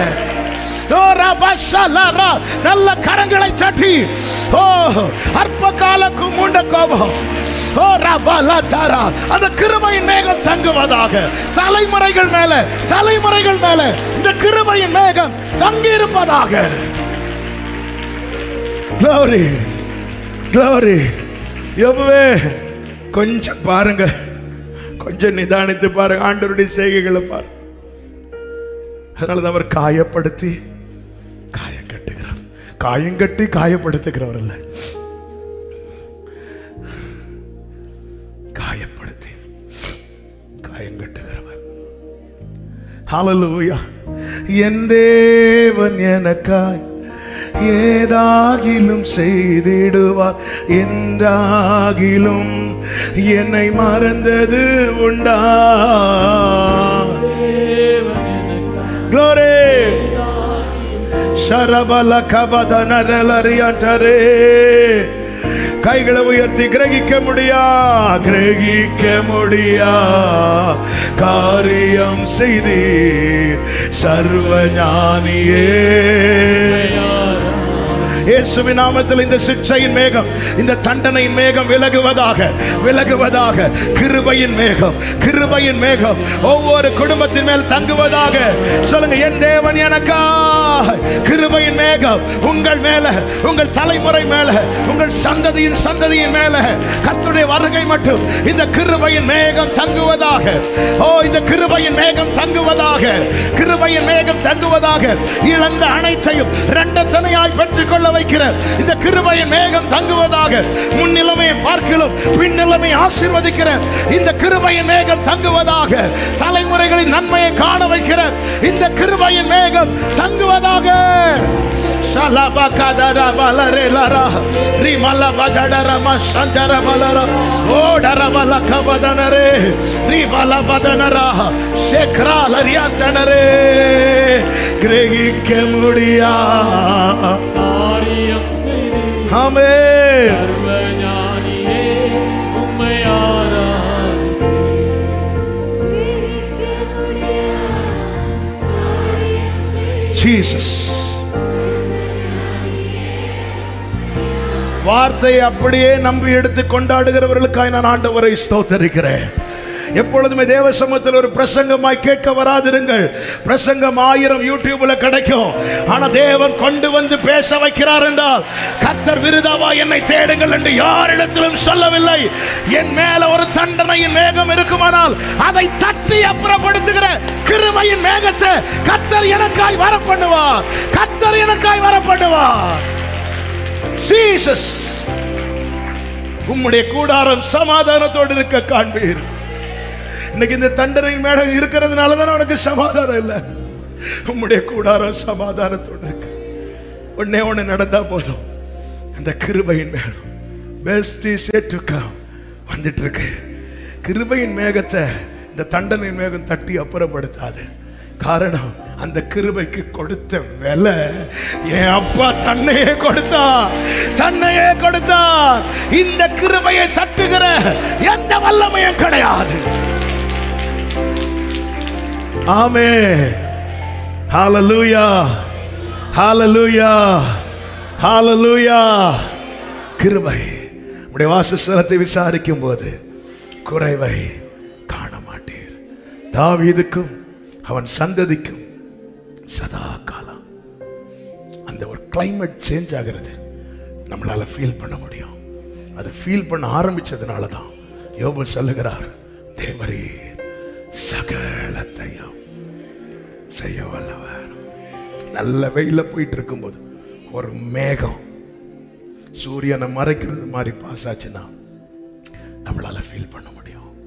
நல்ல கரங்களை தட்டி, ஓ அற்ப காலக்கு மூண்ட கோபம், ஓ ரபலதரா, அந்த கிருபையின் மேகம் தங்குவதாக. தலைமுறைகள் மேல, தலைமுறைகள் மேல இந்த கிருபையின் மேகம் தங்கி இருப்பதாக. Glory, glory. யோபுவே, கொஞ்சம் பாருங்க, கொஞ்சம் நிதானித்து பாருங்க, ஆண்டவருடைய செய்கைகளை பாருங்க. அதனால அவர் காயப்படுத்தி காயம் கட்டுகிறார். காயம் கட்டி காயப்படுத்துகிறவர் அல்ல, காயப்படுத்தி காயம் கட்டுகிறவர். ஹல்லேலூயா. என் தேவன் எனக்காய் ஏதாகிலும் செய்திடுவார், என்றாகிலும் என்னை மறந்தது உண்டா? Glory. ஷரபல கபதனரலரியாட்டரே. கைகளை உயர்த்தி கிரகிக்க முடியா, கிரகிக்க முடியா காரியம் செய்தீர் சர்வ ஞானியே. இயேசுவின் நாமத்தில் இந்த சிக்ஷையின் மேகம், இந்த தண்டனையின் மேகம் விலகுவதாக, விலகுவதாக. கிருபையின் மேகம், கிருபையின் மேகம் ஒவ்வொரு குடும்பத்தின் மேல் தங்குவதாக. சொல்லுங்க, என் தேவன் எனக்காய். கிருபையின் மேகம் உங்கள் மேல, உங்கள் தலைமுறை மேல, உங்கள் சந்ததியின் சந்ததியின் மேல கர்த்தருடைய வருகை மட்டும் இந்த கிருபையின் மேகம் தங்குவதாக. ஓ, இந்த கிருபையின் மேகம் தங்குவதாக, கிருபையின் மேகம் தங்குவதாக. இழந்த அனைத்தையும் இரண்டத்தனையாய் பெற்றுக்கொள்ள வைக்கிற இந்த கிருபையின் மேகம் தங்குவதாக. முன்னிலைமையை பார்க்கலாம், பின்னிலைமை ஆசீர்வதிக்கிற இந்த கிருபையின் மேகம் தங்குவதாக. தலைமுறைகளின் நன்மையை காண வைக்கிற இந்த கிருபையின் மேகம் தங்குவதாக. ஷலபகதர பலரேலரா ரிமலபதடர மஷந்தர பலர ஓடர பலகபதனரே ரிமலபதனரா ஷேக்ராலரியாந்தனரே. கிரகிக்க முடியா காரியம் செய்தீர் சர்வ ஞானியே, உம்மை ஆராதிக்கிறேன். Jesus. வார்த்தையை அப்படியே நம்பி எடுத்து கொண்டாடுகிறவர்களுக்காய் நான் ஆண்டவரை ஸ்தோத்திரிக்கிறேன். எப்பொழுதுமே தேவ சமூகத்தில் ஒரு பிரசங்கமாய் கேட்க வராதிருங்கள். பிரசங்கம் ஆயிரம் யூடியூப்ல கிடைக்கும். ஆனா தேவன் கொண்டு வந்து பேச வைக்கிறார் என்றால், கர்த்தர் விருதாவா என்னை தேடுங்கள் என்று யாரிடத்திலும் சொல்லவில்லை. என் மேல ஒரு தண்டனையின் மேகம் இருக்குமானால் அதை தட்டி அப்புறப்படுத்துகிற கிருபையின் மேகத்தை கர்த்தர் எனக்காய் வர பண்ணுவார். கர்த்தர் எனக்காய் வர பண்ணுவார். Jesus. உம்முடைய கூடாரம் சமாதானத்தோடு இருக்க காண்பீர். இன்னைக்கு இந்த தண்டனை மேடம் இருக்கிறதுனால தான் உனக்கு சமாதானம் இல்லை. உம்முடைய கூடாரம் சமாதானத்தோடு இருக்கு. ஒன்னே ஒண்ணு நடந்தா போதும், அந்த கிருபையின் மேகம் best is yet to come வந்துட்டு இருக்கு. கிருபையின் மேகத்தை இந்த தண்டனையின் மேகம் தட்டி அப்புறப்படுத்தாது. காரணம், அந்த கிருபைக்கு கொடுத்த விலை என் அப்பா தன்னையே கொடுத்தார், தன்னையே கொடுத்தார். இந்த கிருபையை தட்டுகிற எந்த வல்லமையும் கிடையாது. ஆமென். ஹalleluya, ஹalleluya, ஹalleluya. கிருபை உடைய வாசஸ்தலத்தை விசாரிக்கும் போது குறைவை காண மாட்டீர். தாவீதுக்கும் அவன் சந்ததிக்கும் சதா காலம் அந்த ஒரு கிளைமேட் சேஞ்ச் ஆகிறது நம்மளால ஃபீல் பண்ண முடியும். அதை ஃபீல் பண்ண ஆரம்பிச்சதுனால தான் யோபு சொல்லுகிறார், தேவரீர் சகலத்தையும் செய்ய வல்லவர். நல்ல வெயில போயிட்டு இருக்கும்போது ஒரு மேகம் சூரியனை மறைக்கிறது மாதிரி பாஸ் ஆச்சுன்னா நம்மளால ஃபீல் பண்ண முடியும்.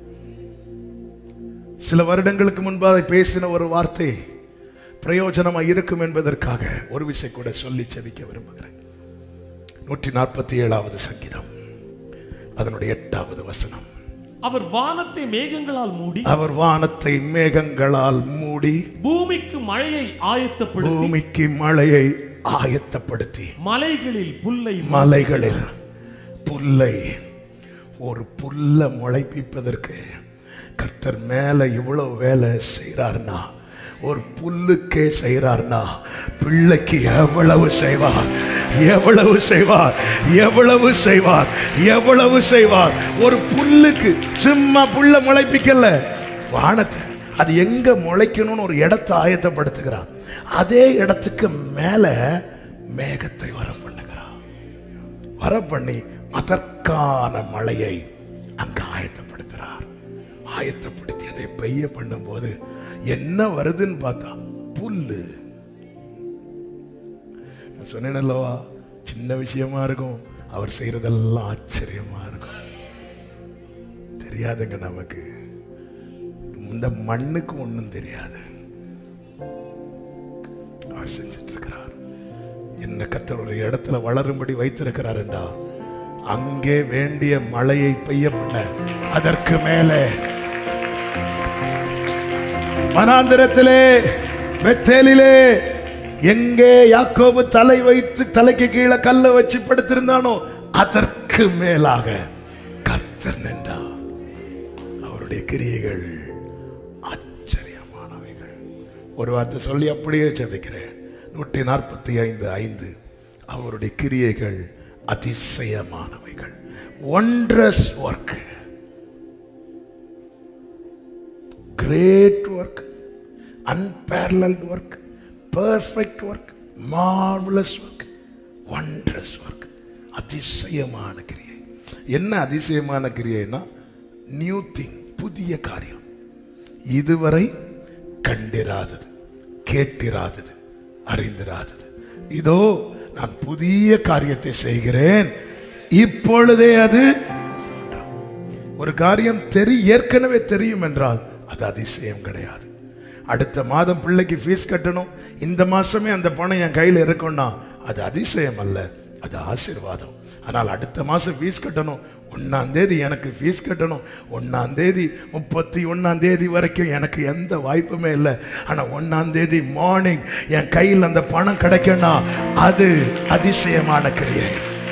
சில வருடங்களுக்கு முன்பாக பேசின ஒரு வார்த்தை பிரயோஜனமா இருக்கும் என்பதற்காக ஒரு விஷயம் கூட சொல்லி செபிக்க விரும்புகிறேன். நூற்றி நாற்பத்தி ஏழாவது சங்கீதம் அதனுடைய எட்டாவது வசனம். அவர் வானத்தை மேகங்களால் மூடி அவர் வானத்தை மேகங்களால் மூடி பூமிக்கு மழையை ஆயத்தப்படுத்தி பூமிக்கு மழையை ஆயத்தப்படுத்தி மலைகளில் புல்லை மலைகளில் புல்லை ஒரு புல்ல முளைப்பிப்பதற்கு கர்த்தர் மேல இவ்வளவு வேலை செய்யறார்னா, ஒரு புல்லுக்கே செய்யறார்னா பிள்ளைக்கு எவ்வளவு செய்வார், எவ்வளவு செய்வார், எவ்வளவு செய்வார், எவ்வளவு செய்வார். ஒரு புல்லுக்கு சும்மா புல்ல முளைப்பிக்கல, வானத்தை அது எங்க முளைக்கணும்னு ஒரு இடத்தை ஆயத்தப்படுத்துகிறார். அதே இடத்துக்கு மேல மேகத்தை வர பண்ணுகிறார். வர பண்ணி அதற்கான மழையை அங்க ஆயத்தப்படுத்துகிறார். ஆயத்தப்படுத்தி அதை பெய்ய பண்ணும் போது என்ன வருதுன்னு பார்த்தா புல்லு. சொன்னேன் அல்லவா, சின்ன விஷயமா இருக்கும், அவர் செய்யறதெல்லாம் ஆச்சரியமா இருக்கும். தெரியாதுங்க நமக்கு, இந்த மண்ணுக்கு ஒண்ணும் தெரியாது. அவர் செஞ்சிட்டு இருக்கிறார். என்ன கர்த்தர் ஒரு இடத்துல வளரும்படி வைத்திருக்கிறார் என்றா அங்கே வேண்டிய மழையை பெய்ய பண்ண அதற்கு மேலே வனாந்திரத்திலே பெத்தேலிலே எங்கே யாக்கோபு தலை வைத்து தலைக்கு கீழே கல்லை வச்சு படுத்திருந்தானோ அதற்கு மேலாக கர்த்தர் நின்றார். அவருடைய கிரியைகள் ஆச்சரியமானவைகள். ஒரு வார்த்தை சொல்லி அப்படியே ஜெபிக்கிறேன். நூற்றி நாற்பத்தி ஐந்து ஐந்து அவருடைய கிரியைகள் அதிசயமானவைகள். Wondrous work, great work, unparalleled work, perfect work, marvelous work, wondrous work. அதிசயமான கிரியை. என்ன அதிசயமான கிரியைனா, நியூ திங், புதிய காரியம், இதுவரை கண்டிராதது, கேட்டிராதது, அறிந்திராதது. இதோ நான் புதிய காரியத்தை செய்கிறேன், இப்பொழுதே அது. ஒரு காரியம் தெரி ஏற்கனவே தெரியும் என்றால் அது அதிசயம் கிடையாது. அடுத்த மாதம் பிள்ளைக்கு ஃபீஸ் கட்டணும், இந்த மாசமே அந்த பணம் என் கையில் இருக்கும்னா அது அதிசயம் அல்ல, அது ஆசீர்வாதம். ஆனால் அடுத்த மாசம் ஃபீஸ் கட்டணும், ஒன்னாம் தேதி எனக்கு ஃபீஸ் கட்டணும், ஒன்னாம் தேதி முப்பத்தி ஒன்னாம் தேதி வரைக்கும் எனக்கு எந்த வாய்ப்புமே இல்லை. ஆனால் ஒன்னாம் தேதி மார்னிங் என் கையில் அந்த பணம் கிடைக்கும்னா அது அதிசயமான கிரியை.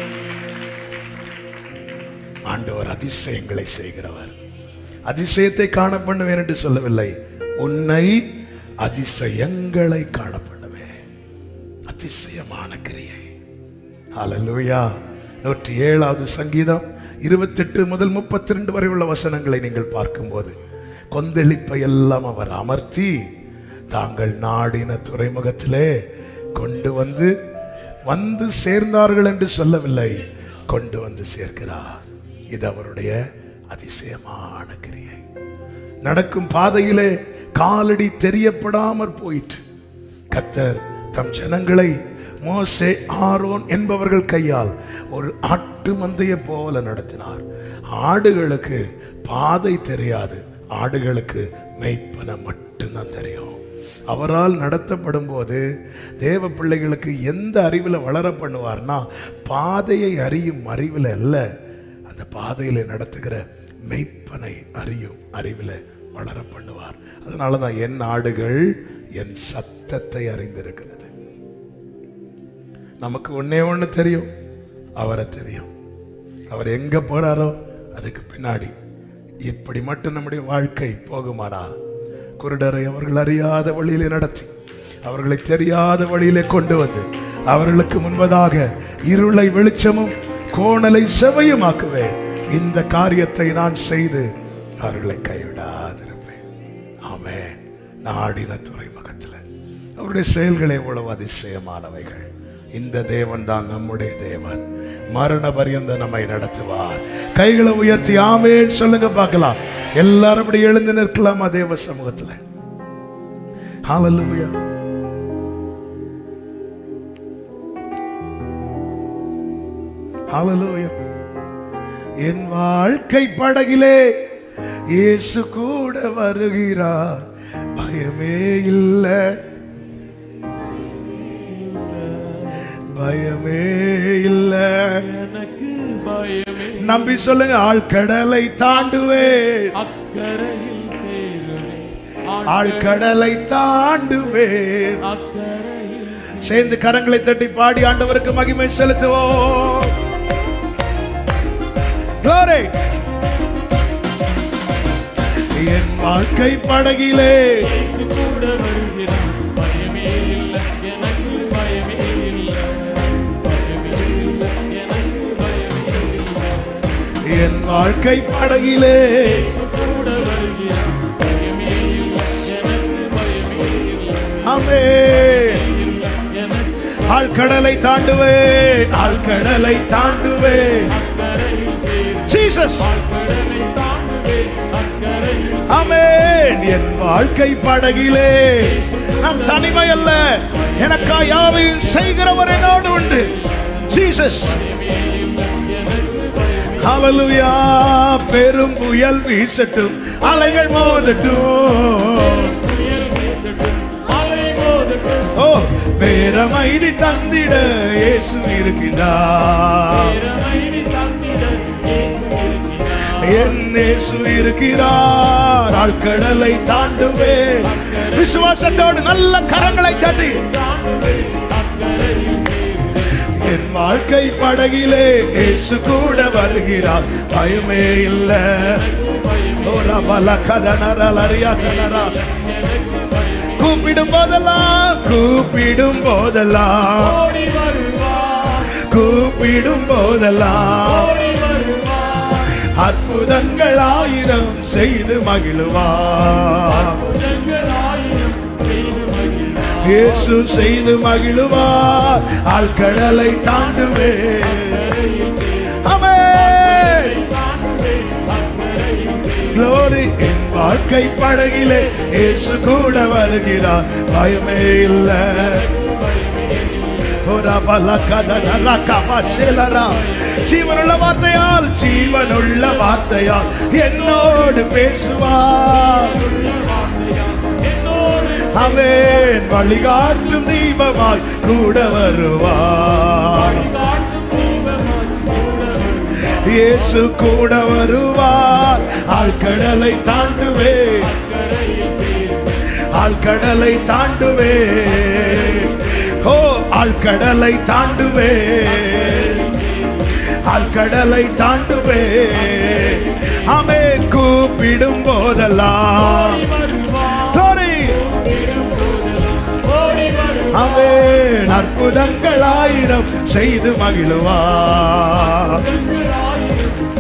ஆண்டவர் அதிசயங்களை செய்கிறவர். அதிசயத்தை காண பண்ணுவேன் என்று சொல்லவில்லை, உன்னை அதிசயங்களை காண பண்ணுவேன். அதிசயமான கிரியை. ஹல்லேலூயா. நூற்றி ஏழாவது சங்கீதம் இருபத்தி எட்டு முதல் முப்பத்தி ரெண்டு வரை உள்ள வசனங்களை நீங்கள் பார்க்கும்போது கொந்தளிப்பை எல்லாம் அவர் அமர்த்தி தாங்கள் நாடின துறைமுகத்திலே கொண்டு வந்து வந்து சேர்ந்தார்கள் என்று சொல்லவில்லை, கொண்டு வந்து சேர்க்கிறார். இது அவருடைய அதிசயமான கிரியை. நடக்கும் பாதையிலே காலடி தெரியப்படாமற் போயிற்று. கர்த்தர் தம் ஜனங்களை மோசே ஆரோன் என்பவர்கள் கையால் ஒரு ஆட்டு மந்தையை போல நடத்தினார். ஆடுகளுக்கு பாதை தெரியாது, ஆடுகளுக்கு மெய்ப்பன மட்டும்தான் தெரியும். அவரால் நடத்தப்படும் போது தேவ பிள்ளைகளுக்கு எந்த அறிவில் வளர பண்ணுவார்னா, பாதையை அறியும் அறிவில் அல்ல, அந்த பாதையில நடத்துகிற மெய்ப்பனை அறியும் அறிவில் வளர பண்ணுவார். அதனால தான் என் ஆடுகள் என் சத்தத்தை அறிந்திருக்கிறது. நமக்கு ஒன்னே ஒன்று தெரியும், அவரை தெரியும். அவர் எங்க போறாரோ அதுக்கு பின்னாடி. இப்படி மட்டும் நம்முடைய வாழ்க்கை போகுமானால், குருடரை அவர்கள் அறியாத வழியிலே நடத்தி, அவர்களை தெரியாத வழியிலே கொண்டு வந்து, அவர்களுக்கு முன்பதாக இருளை வெளிச்சமும் கோணலை செவையுமாக்குவேன். இந்த காரியத்தை நான் செய்து அவர்களை கைவிடாதிருப்பேன். ஆமென். நாடின துறைமுகத்தில் அவருடைய செயல்களை எவ்வளவு அதிசயமானவைகள். இந்த தேவன் தான் நம்முடைய தேவன். மரண பரியந்த நம்மை நடத்துவார். கைகளை உயர்த்தி ஆமென் சொல்லுங்க பார்க்கலாம். எல்லாரும் அப்படி எழுந்து நிற்கலாமா தேவ சமூகத்தில்? ஹல்லேலூயா. ஹல்லேலூயா. என் வாழ்க்கை படகிலே இயேசு கூட வருகிறார், பயமே இல்லை, பயமே இல்லை எனக்கு, பயமே. நம்பி சொல்லுங்க. ஆழ்கடலை தாண்டுவேன், அக்கரையில் சேருவேன், ஆழ்கடலை தாண்டுவேன், அக்கரையில். சேர்ந்து கரங்களை தட்டி பாடி ஆண்டவருக்கு மகிமை செலுத்துவோம். Glory. என் வாழ்க்கை படகிலே இயேசு கூட வருகிறார், பயமே இல்லை எனக்கு, பயமே இல்லை, பயமே இல்லை எனக்கு, பயமே இல்லை. என் வாழ்க்கை படகிலே இயேசு கூட வருகிறார், பயமே இல்லை எனக்கு, பயமே இல்லை. ஆமென். ஆழ்கடலை தாண்டுவேன், ஆழ்கடலை தாண்டுவேன். Jesus. ஆமென். என் வாழ்க்கை படகிலே நாம் தனிமை அல்ல, எனக்கா யாவையும் செய்கிறவர் என்னோடு உண்டு. ஜீசஸ். ஹல்லேலூயா. பெரும் புயல் வீசட்டும், அலைகள் மோதட்டும், ஓ பேரமைதி தந்திட இயேசு இருக்கிறார், என் இயேசு இருக்கிறார். ஆழ்கடலை தாண்டுவேன். விசுவாசத்தோடு நல்ல கரங்களை தட்டி, என் வாழ்க்கை படகிலே இயேசு கூட வருகிறார், பயமே இல்லை. கூப்பிடும் போதெல்லாம், கூப்பிடும் போதெல்லாம், கூப்பிடும் போதெல்லாம் அற்புதங்கள் ஆயிரம் செய்து மகிழுவார். இயேசு செய்து மகிழுவார். ஆழ்கடலை தாண்டுவேன். ஆமென். Glory. என் வாழ்க்கை படகிலே இயேசு கூட வருகிறார், பயமே இல்லை. ஜீவனுள்ள வார்த்தையால், ஜீவனுள்ள வார்த்தையால் என்னோடு பேசுவார். அவன் வழிகாட்டும் தீபமாய் கூட வருவார். இயேசு கூட வருவார். ஆழ்கடலை தாண்டுவேன், ஆழ்கடலை தாண்டுவேன், ஓ ஆழ்கடலை தாண்டுவேன், ஆழ்கடலை தாண்டுவேன். ஆமென். கூப்பிடும் போதெல்லாம், ஆமென், அற்புதங்கள் ஆயிரம் செய்து மகிழுவார்.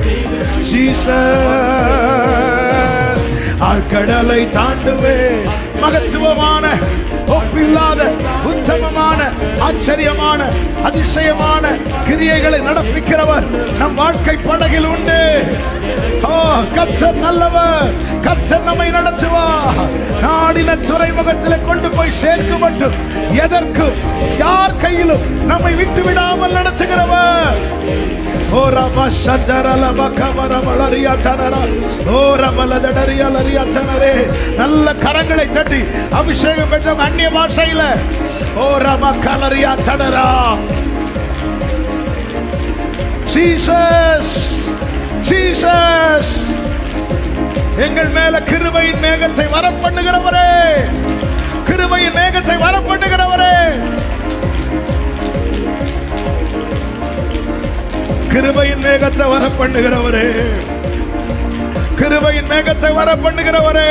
ஜீசஸ். ஆழ்கடலை தாண்டுவேன், மகத்துவமான, ஒப்பில்லாத, உத்தமமான, ஆச்சரியமான, அதிசயமான கிரியைகளை நடப்பிக்கிறவர் நம் வாழ்க்கை படகில் உண்டு. கர்த்தர் நல்லவர். கர்த்தர் நம்மை நடத்துவார். நாடின துறைமுகத்தில் கொண்டு போய் சேர்க்கும் மட்டும் எதற்கும் யார் கையிலும் நம்மை விட்டு விடாமல் நடத்துகிறவர். ஓ ரபா சதரல பகவரமலரியா தனரா ஓ ரபலதடரியா லரியா தனரே. நல்ல கரங்களை தட்டி அபிஷேகம் பெற்ற அந்நிய பாஷையில ஓ ரபா கலரியா தனரா. ஜீசஸ் ஜீசஸ் எங்கள் மேல கிருபையின் மேகத்தை வரப்பண்ணுகிறவரே, கிருபையின் மேகத்தை வரப்பண்ணுகிறவரே, கிருபையின் மேகத்தை வரப்பண்ணுகிறவரே, கிருபையின் மேகத்தை வரப்பண்ணுகிறவரே.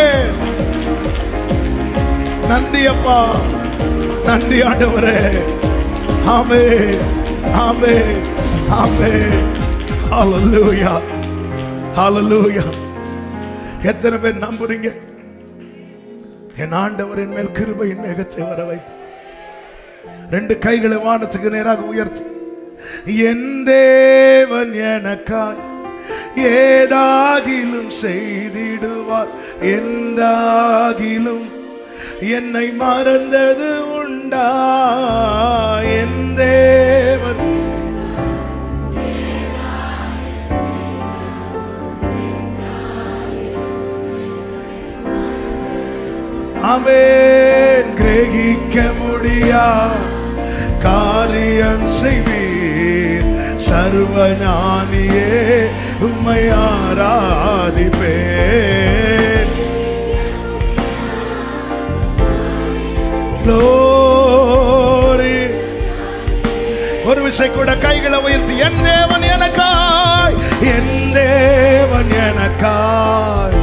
நன்றி அப்பா, நன்றி ஆண்டவரே. ஆமென் ஆமென் ஆமென். ஹல்லேலூயா ஹல்லேலூயா. எத்தனை பேர் நம்புறீங்க என் ஆண்டவரின் மேல் கிருபையின் மேகத்தை வர வைப்பார்? ரெண்டு கைகளை வானத்துக்கு நேராக உயர்த்தி, என் தேவன் எனக்காய் ஏதாகிலும் செய்திடுவார், எந்தாகிலும் என்னை மறந்தது உண்டா? என் தேவன் ஆமென். கிரகிக்க முடியா காரியம் செய்வீர், சர்வஞானியே உம்மை ஆராதிப்பேன். Glory. ஒரு விசை கூட கைகளை உயர்த்தி, என் தேவன் எனக்காய், என் தேவன் எனக்காய்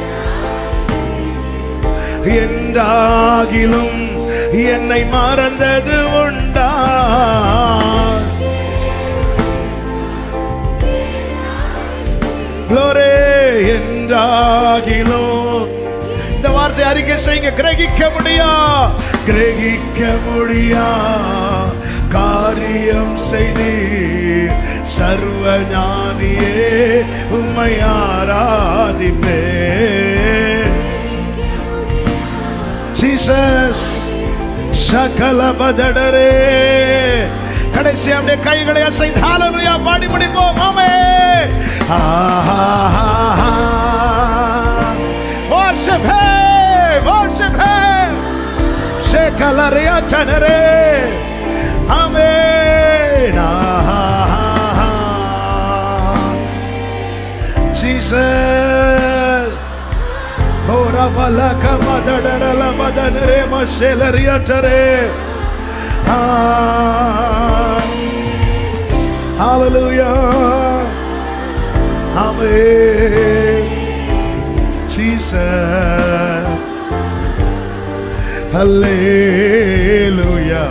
என்றாகிலும் என்னை மறந்தது உண்டா? Glory. என்றாகிலும் இந்த வார்த்தை அறிக்கை செய்யுங்க. கிரகிக்க முடியா கிரகிக்க முடியா காரியம் செய்தி, சர்வஞானியே உம்மை ஆராதிப்பேன். ஜீசஸ் சகல பதடரே. கடைசி அப்படியே கைகளை அசைத்து ஹல்லேலூயா பாடி முடிப்போம். Amen. worship him, worship him. சகலரியா தனரே. Amen. Jesus ora bala kamadadara la madanere mashelariatare. Hallelujah. Amen. Jesus. Hallelujah.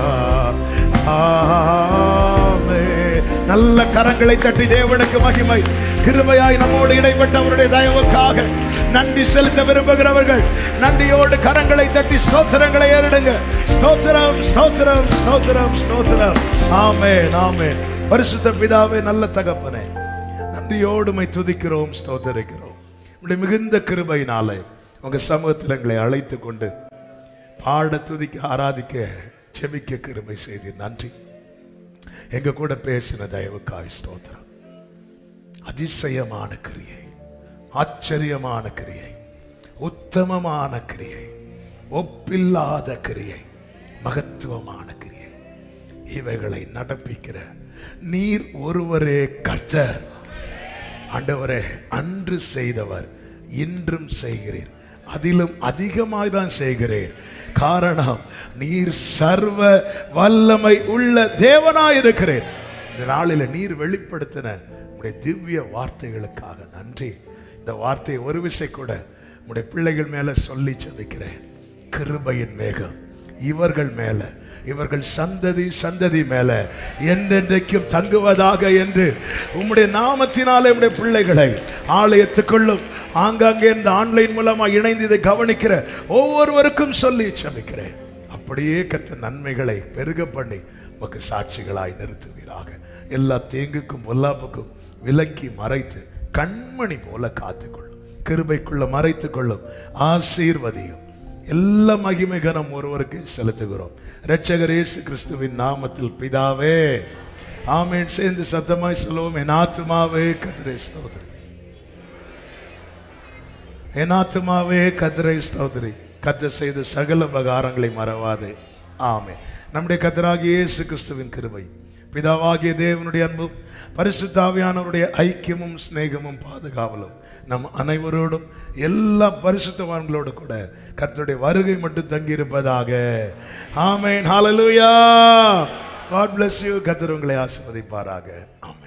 Amen. நல்ல கரங்களை தட்டி தேவனுக்கு மகிமை. கிருபையாய் நம்மோடு இடைப்பட்ட அவருடைய தயவுக்காக நன்றி செலுத்த விரும்புகிறவர்கள் நன்றியோடு கரங்களை தட்டி ஸ்தோத்திரங்களை ஏறிடுங்க. ஸ்தோத்திரம் ஸ்தோத்திரம் ஸ்தோத்திரம் ஸ்தோத்திரம். ஆமென் ஆமென். பரிசுத்த பிதாவே, நல்ல தகப்பனே, நன்றியோடு உம்மை துதிக்கிறோம், ஸ்தோத்திரிக்கிறோம். உம்முடைய மிகுந்த கிருபையினாலே உங்க சமூகத்தில் எங்களை அழைத்து கொண்டு பாட, துதிக்க, ஆராதிக்க, செபிக்க கிருபை செய்தீர். நன்றி. எங்க கூட பேசின தயவுக்காய் ஸ்தோத்திரம். அதிசயமான கிரியை, ஆச்சரியமான கிரியை, உத்தமமான கிரியை, ஒப்பில்லாத கிரியை, மகத்துவமான கிரியை, இவைகளை நடப்பிக்கிற நீர் ஒருவரே கர்த்தர். ஆண்டவரே, அன்று செய்தவர் இன்றும் செய்கிறீர், அதிலும் அதிகமாய் தான் செய்கிறீர். காரணம், நீர் சர்வ வல்லமை உள்ள தேவனாயிருக்கிறீர். இந்த நாளில் நீர் வெளிப்படுத்தின உடைய திவ்ய வார்த்தைகளுக்காக நன்றி. இந்த வார்த்தையை ஒரு விசை கூட உடைய பிள்ளைகள் மேல சொல்லி ஜெபிக்கிறேன். கிருபையின் மேகம் இவர்கள் மேல, இவர்கள் சந்ததி சந்ததி மேல என்றென்றைக்கும் தங்குவதாக என்று உம்முடைய நாமத்தினாலே உம்முடைய பிள்ளைகளை ஆலயத்துக்குள்ளும் ஆங்காங்கே இந்த ஆன்லைன் மூலமா இணைந்து இதை கவனிக்கிற ஒவ்வொருவருக்கும் சொல்லி சபிக்கிறேன். அப்படியே கர்த்தர் நன்மைகளை பெருக பண்ணி உமக்கு சாட்சிகளாய் நிறுத்துவீராக. எல்லா தீங்குக்கும் பொல்லாப்புக்கும் விலக்கி மறைத்து கண்மணி போல காத்துக்கொள்ளும், கிருபைக்குள்ள மறைத்து கொள்ளும், ஆசீர்வதியும். எல்லா மகிமை கனம் ஒருவருக்கு செலுத்துகிறோம் இரட்சகர் இயேசு கிறிஸ்துவின் நாமத்தில் பிதாவே, ஆமென். சேர்ந்து சத்தமாய் சொல்லுவோம். என் ஆத்துமாவே கர்த்தரை ஸ்தோத்திரி, என் ஆத்துமாவே கர்த்தரை ஸ்தோத்திரி, கர்த்தர் செய்த சகல உபகாரங்களை மறவாதே. ஆமென். நம்முடைய கர்த்தராகிய இயேசு கிறிஸ்துவின் கிருபை, பிதாவாகிய தேவனுடைய அன்பும் பரிசுத்த ஆவியானவருடைய ஐக்கியமும் சிநேகமும் பாதுகாவலும் நம் அனைவரோடும் எல்லா பரிசுத்தவான்களோடு கூட கர்த்தருடைய வருகை மட்டும் தங்கி இருப்பதாக. ஆமென். ஹல்லேலூயா. God bless you. கர்த்தர் உங்களை ஆசீர்வதிப்பாராக. ஆமென்.